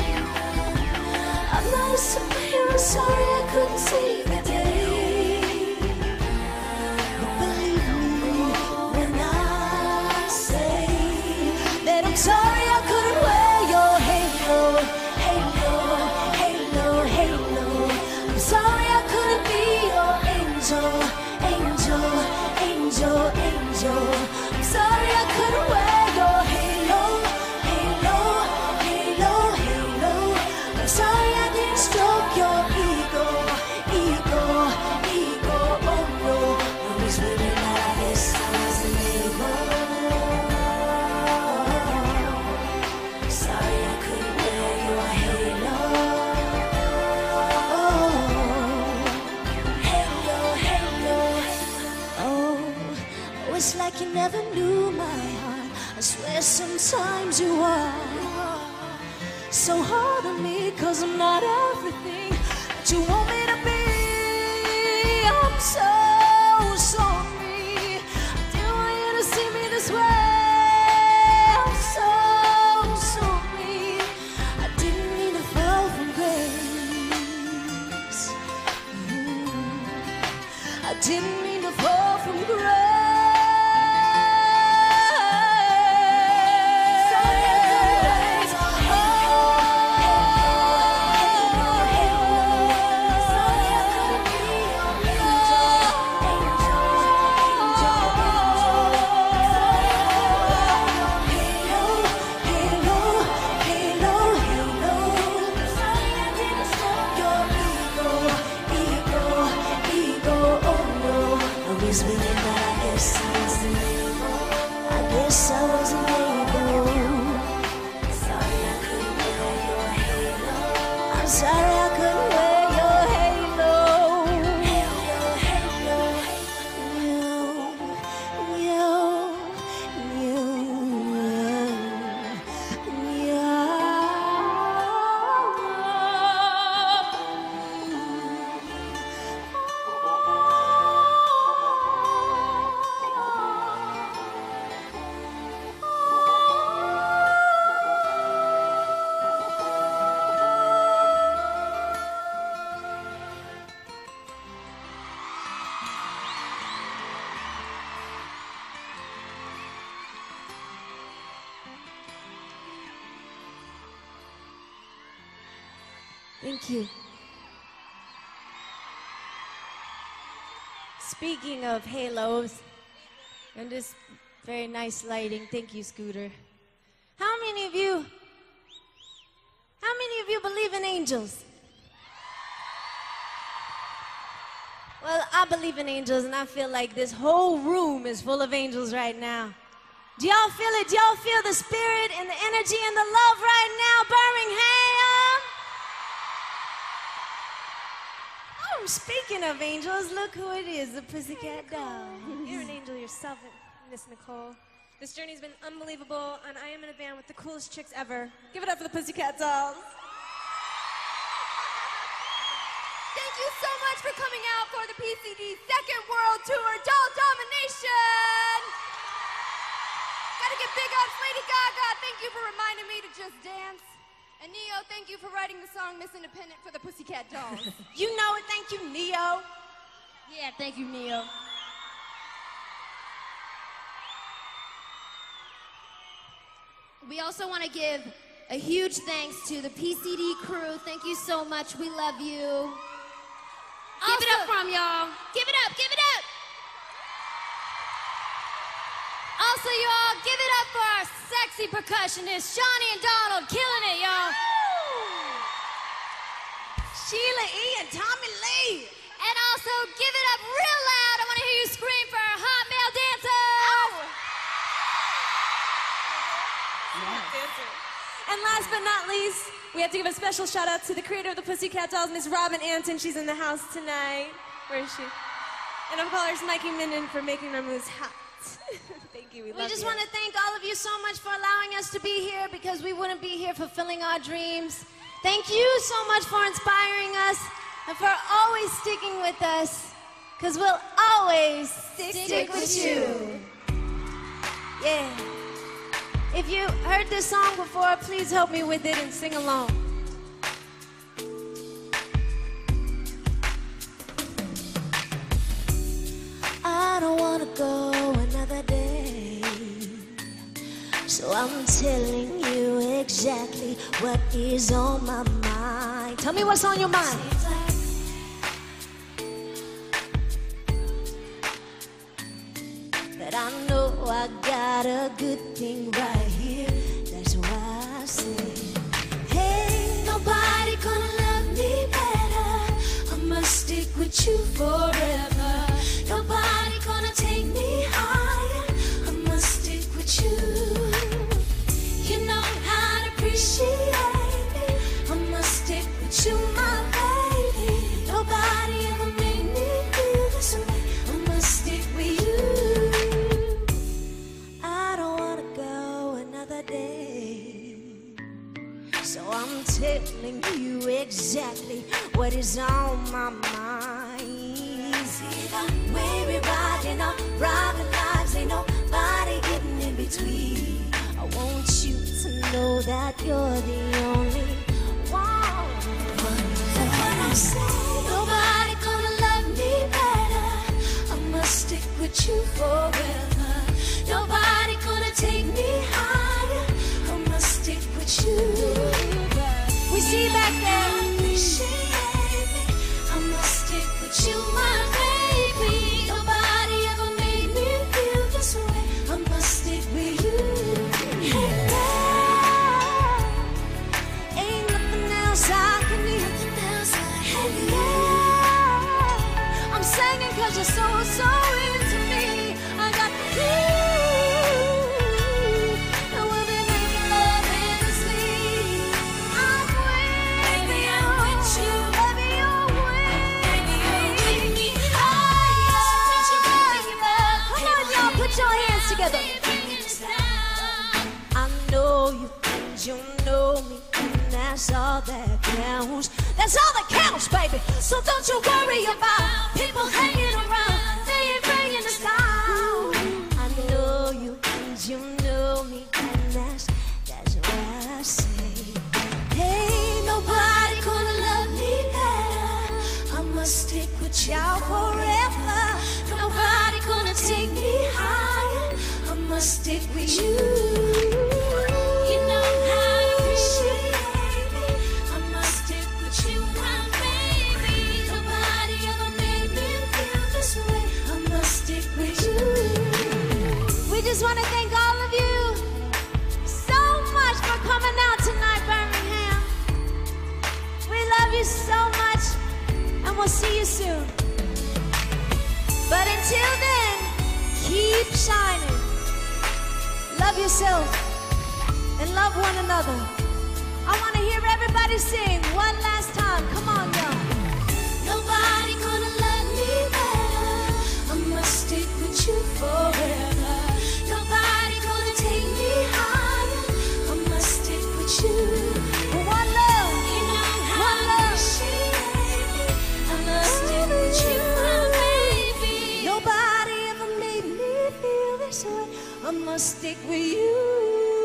I'm not a superhero, sorry I couldn't save the day. But believe me when I say that I'm sorry I couldn't wear your halo, halo, halo, halo. I'm sorry I couldn't be your angel, angel, angel, angel. I'm sorry I couldn't wear your halo, halo, halo, halo. I'm sorry I didn't stroke your ego, ego, ego. Oh no, I was living out of this as an ego. Sorry I couldn't wear your halo. Oh, halo, halo. Oh, it's like you never knew my heart. I swear sometimes you are so hard on me, cause I'm not everything that you want me to be. I'm so sorry. I didn't want you to see me this way. I'm so sorry. I didn't mean to fall from grace. Mm. I didn't mean to fall from grace. Sorry I couldn't wear your halo. was me, but I guess I wasn't able. I guess I wasn't able. Sorry I couldn't wear your halo. I'm sorry I couldn't wear your halo. Halo, halo, you, you, you, you. Thank you. Speaking of halos and this very nice lighting, thank you, Scooter. How many of you, how many of you believe in angels? Well, I believe in angels, and I feel like this whole room is full of angels right now. Do y'all feel it? Do y'all feel the spirit and the energy and the love right now, Birmingham? Oh, speaking of angels, look who it is, the Pussycat Dolls. You're an angel yourself, Miss Nicole. This journey's been unbelievable, and I am in a band with the coolest chicks ever. Give it up for the Pussycat Dolls. Thank you so much for coming out for the P C D Second World Tour, Doll Domination. Gotta give big ups, Lady Gaga. Thank you for reminding me to just dance. And Neo, thank you for writing the song Miss Independent for the Pussycat Dolls. You know it, thank you, Neo. Yeah, thank you, Neo. We also want to give a huge thanks to the P C D crew. Thank you so much. We love you. Give it up from y'all. Give it up, give it up. Also, y'all, give it up for our sexy percussionists, Shawnee and Donald, killing it, y'all. Sheila E. and Tommy Lee. And also, give it up real loud. I want to hear you scream for our hot male dancers. And last but not least, we have to give a special shout out to the creator of the Pussycat Dolls, Miss Robin Anton. She's in the house tonight. Where is she? And of course, Mikey Minden for making our moves hot. Thank you. We, We love just you. want to thank all of you so much for allowing us to be here, because we wouldn't be here fulfilling our dreams. Thank you so much for inspiring us and for always sticking with us, because we'll always stick, stick with you. Yeah. If you heard this song before, please help me with it and sing along. I don't wanna go another day, so I'm telling you exactly what is on my mind. Tell me what's on your mind. But I know I got a good thing right here. That's why I say, hey, nobody gonna love me better. I must stick with you forever. Nobody gonna take me higher. I must stick with you. You know how to appreciate me. I must stick with you, my baby. Nobody ever made me feel this way. I must stick with you. I don't wanna go another day, so I'm telling you exactly what is on my mind. See the way we're riding up, robbing lives, ain't nobody getting in between. I want you to know that you're the only one. And when I say nobody gonna love me better, I must stick with you forever. Nobody gonna take me higher, I must stick with you. We see you back there. Appreciate me, I must stick with you, my baby. Nobody ever made me feel this way. I must stick with you. Hey, love, ain't nothing else I can need. Hey, love, I'm singing 'cause you're so, so into That's all that counts. That's all that counts, baby. So don't you worry about people hanging around. They ain't bringing us down. I know you and you know me, and that's that's why I say, hey, nobody gonna love me better. I must stick with y'all forever. Nobody gonna take me higher. I must stick with you. You know how to appreciate me. I must stick with you, my baby. Nobody ever made me feel this way. I must stick with you. We just want to thank all of you so much for coming out tonight, Birmingham. We love you so much, and we'll see you soon. But until then, keep shining. Love yourself and love one another. I want to hear everybody sing one last time. Come on, y'all. Nobody gonna love me better. I must stick with you forever. Nobody gonna take me higher. I must stick with you. One love, you know how one love. I must stick with you, my baby. Nobody ever made me feel this way. I must stick with you.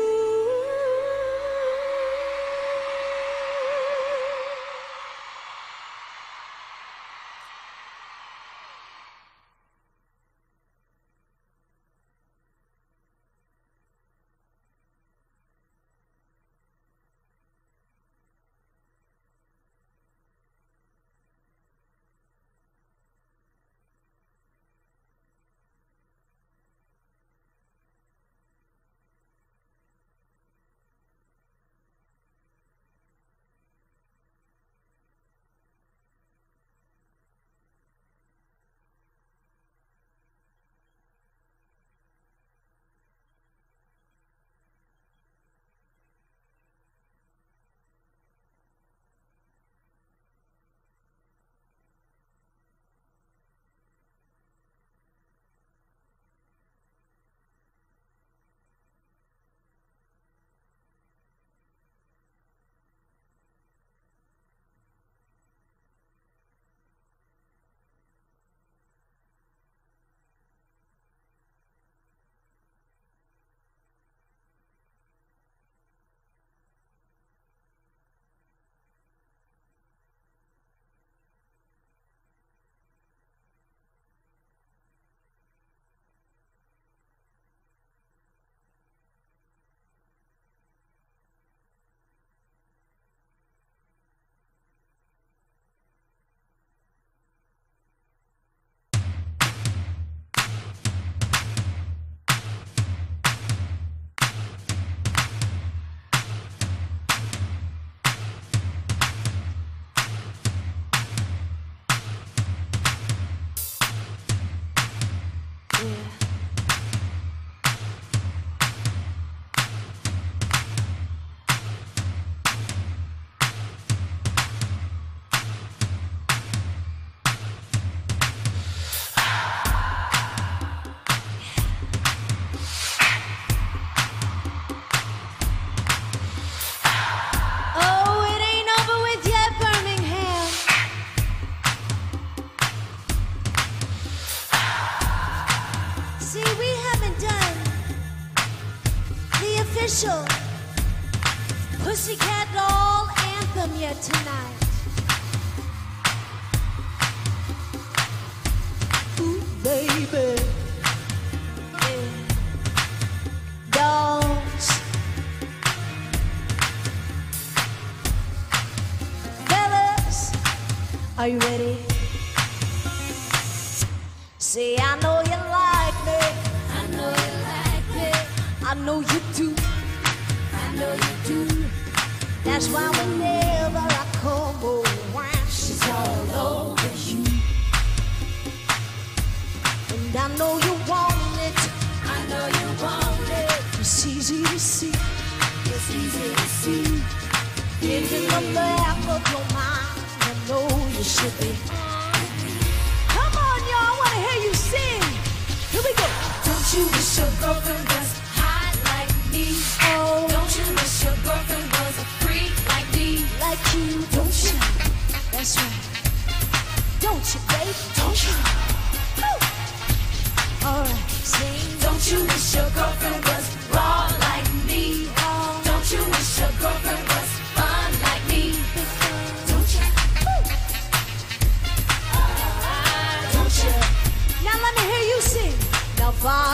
Official Pussycat Doll anthem yet tonight. Ooh, baby. Yeah. Dolls. Fellas, are you ready? See, I know you like me. I know you like me. I know you do. I know you do. That's why whenever I come around, she's all over you. And I know you want it. I know you want it. It's easy to see. It's easy to see. It's in the back of your mind. I know you should be. Come on, y'all. I want to hear you sing. Here we go. Don't you wish your girlfriend was hot like me? Oh, don't you wish your girlfriend was a freak like me?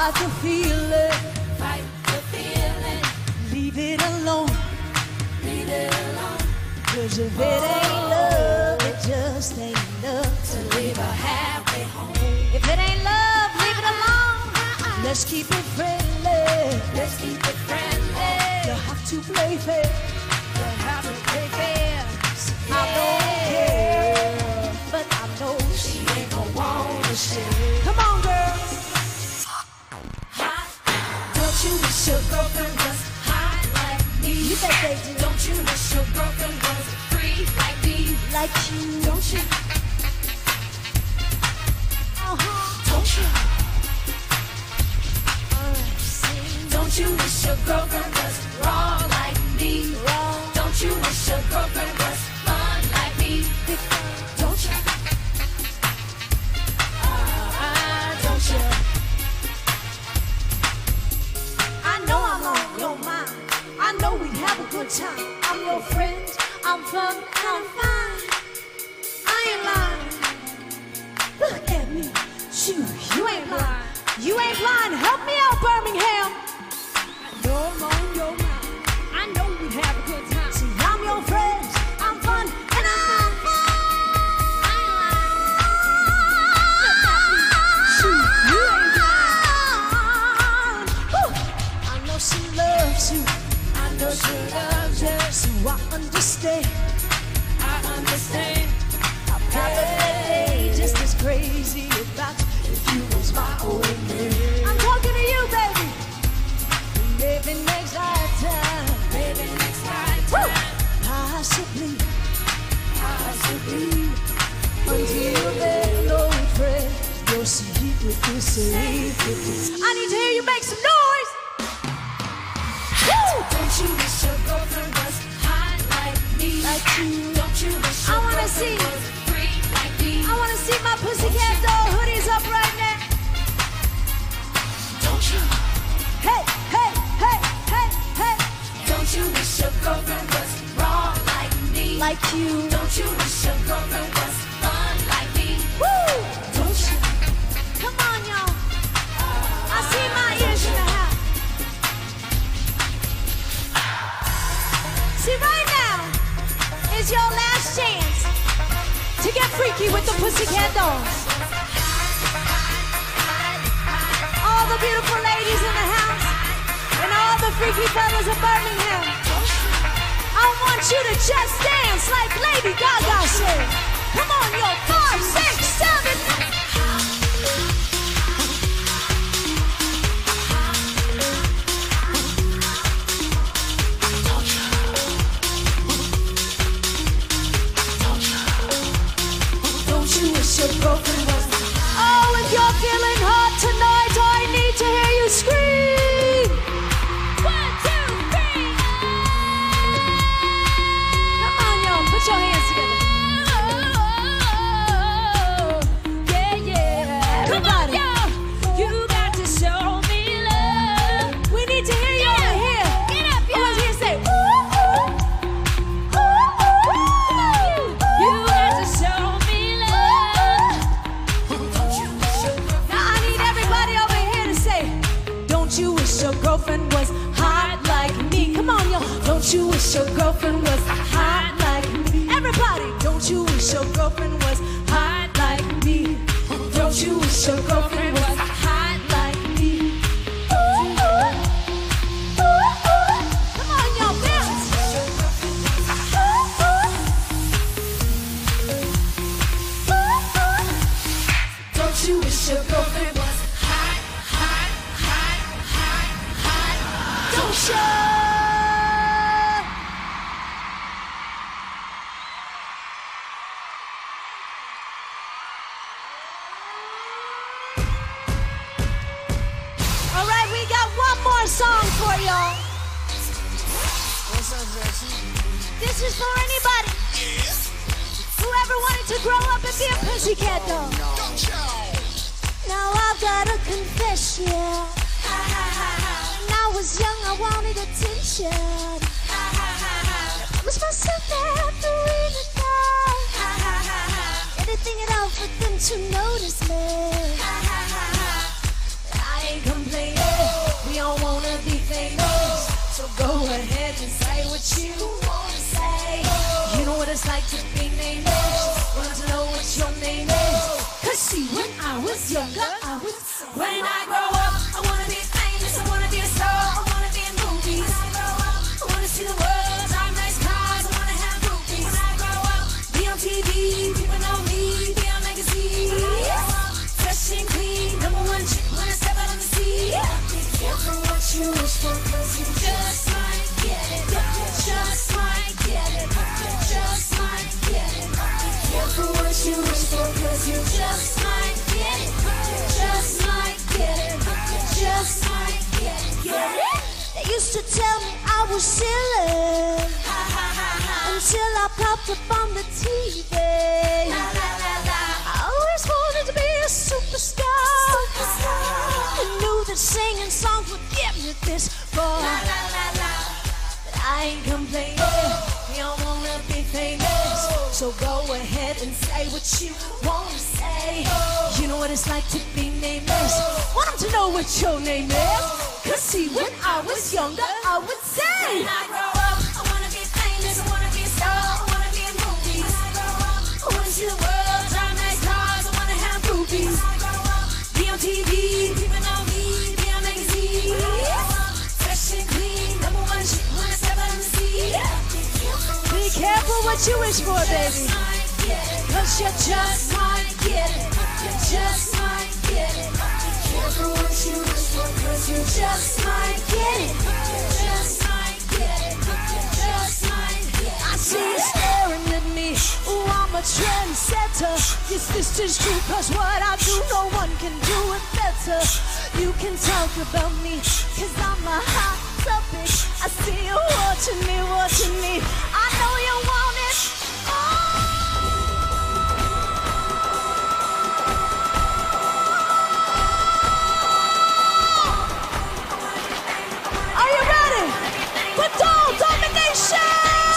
Fight the feeling. Fight the feeling. Leave it alone. Leave it alone. Cause if it ain't love, it just ain't enough To leave a happy home. If it ain't love, leave it alone. Let's keep it friendly. Let's keep it friendly. You have to play fair. You have to play fair. I don't care, but I know She ain't gon' wanna share. Come on, girls. Hot. Don't you wish your girlfriend was hot like me? You bet they do. Don't you wish your girlfriend was free like me? Like you. Don't you? Uh-huh. Don't you? Alright, sing. Don't you wish your girlfriend was wrong like me? Wrong. Don't you wish your girlfriend was fun like me? Don't you? Ah, don't you? I know I'm on your mind. I know we have a good time. I'm your friend. I'm fun and I'm fine. I ain't lying. Look at me. Shoot, you ain't blind. You ain't blind. Help me out, Birmingham. No, I'm on your mind. I know we have a good time. See, I'm your friend. I'm fun and I'm fine. Shoot, you ain't blind. Whew. I know she loves you. I know she loves you. So I understand. I understand. I'd probably just as crazy about you if you was my old man. I'm talking to you, baby. Maybe next lifetime. Maybe next Woo! lifetime. Possibly. Possibly. Until then, no friend. Your secret is safe. I need to hear you make some noise. Woo! Don't you wish your girlfriend was hot like me? Like you. Don't you wish I your wanna girlfriend see. was free like me? I want to see my Pussycat Doll hoodies up right now. Don't you? Hey, hey, hey, hey, hey. Don't you wish your girlfriend was wrong like me? Like you. Don't you wish your girlfriend was fun like me? Woo! Don't you? Come on, y'all. I see my ears in the house. See, right now is your last chance to get freaky with the Pussycat Dolls. All the beautiful ladies in the house and all the freaky fellas of Birmingham. I want you to just dance like Lady Gaga said. Come on, yo, five, six, seven. Don't you wish your girlfriend was Oh, if you're feeling hot tonight, I need to hear you scream. One, two, three. Come on, y'all, put your hands together. Oh, yeah, yeah. Come on, Everybody. y'all. You got to show me love. We need to hear you Get over up, here. get up, I want y'all. to hear you say, ooh, ooh, ooh, ooh. You got to show me love. Now I need everybody over here to say, don't you wish your girlfriend was hot like me? Come on, y'all. Don't you wish your girlfriend was hot like me? Everybody, don't you wish your girlfriend was hot like me? Don't you wish your girlfriend was hot like me? Ooh, ooh, ooh, ooh. Come on, y'all, bounce. Ooh, ooh. Ooh, ooh. Don't you wish your girlfriend was hot, hot, hot, hot, hot? Don't you? All right, we got one more song for y'all. This is for anybody who ever wanted to grow up and be a pussycat doll. Now I've got a confession. When I was young, I wanted attention. I promised myself that after reading it all, anything at all for them to notice me. I ain't complaining. When I grow up, I wanna be famous, I wanna be a star, I wanna be in movies. When I grow up, I wanna see the world, drive nice cars, I wanna have groupies. When I grow up, be on T V, people know me, be on magazines. Fresh and clean, number one chick when I step out on the scene. Be careful what you wish for, cause you just might get it. You just might get it. You just might get it. Be careful what you wish for, cause you just might get it. You just might get it. You just might get it. Get it? They used to tell me I was silly until I popped up on the T V. La, la, la, la. I always wanted to be a superstar. I knew that singing songs would get me this far. La, la, la, la. But I ain't complaining. We all wanna be famous. So go ahead and say what you wanna say. You know what it's like to be nameless. Want 'em to know what your name is. Cause see, when I was younger, I would say, When I grow up, I wanna be famous, I wanna be a star, I wanna be in movies. When I grow up, I wanna see the world, drive nice cars, I wanna have groupies. When I grow up, be on T V, people know me, be on magazines. Fresh and clean, number one chick when I step out on the scene. be careful what you wish for, baby. Cause you just might get it. You just might get it. Be careful what you wish for, cause you just might get it. You just might get it. You just might get it. I see you staring at me. Ooh, I'm a trendsetter. Yes, this is true, cause what I do, no one can do it better. You can talk about me, cause I'm a hot topic. I see you watching me, watching me. I know you want it. Are you ready for Doll Domination?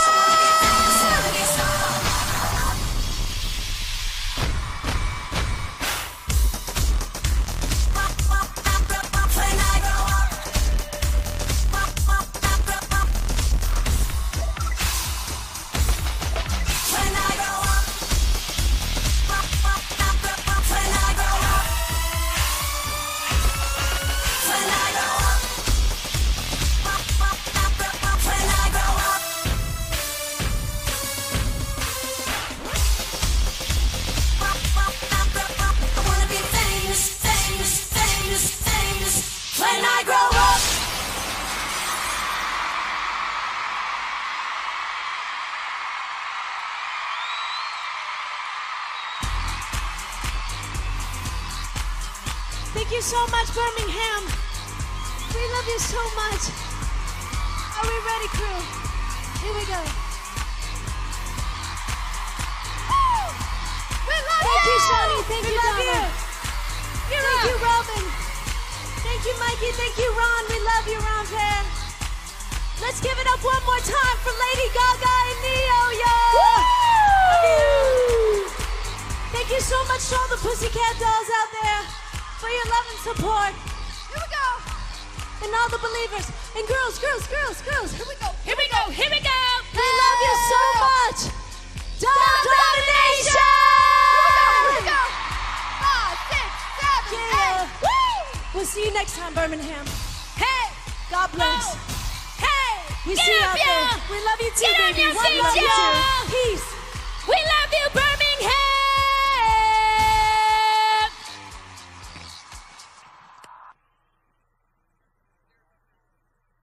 Thank you so much, Birmingham. We love you so much. Are we ready, crew? Here we go. Woo! We love Thank you, Shani. Thank We you, love Donna. you. You're Thank up. you, Robin. Thank you, Mikey. Thank you, Ron. We love you, Ron Pan. Let's give it up one more time for Lady Gaga and Neo, yo! Love you. Thank you so much to all the Pussycat Dolls out there for your love and support. Here we go. And all the believers. And girls, girls, girls, girls. Here we go. Here we go, here we go. We love you so much. Doll Domination! Here we go. Five, six, seven, Yeah. eight. Woo! We'll see you next time, Birmingham. Hey, God bless. oh, hey. We Get see you up, out there. y'all. We love you too, Get on baby. your One feet, love you too. y'all. Peace. We love you, Birmingham.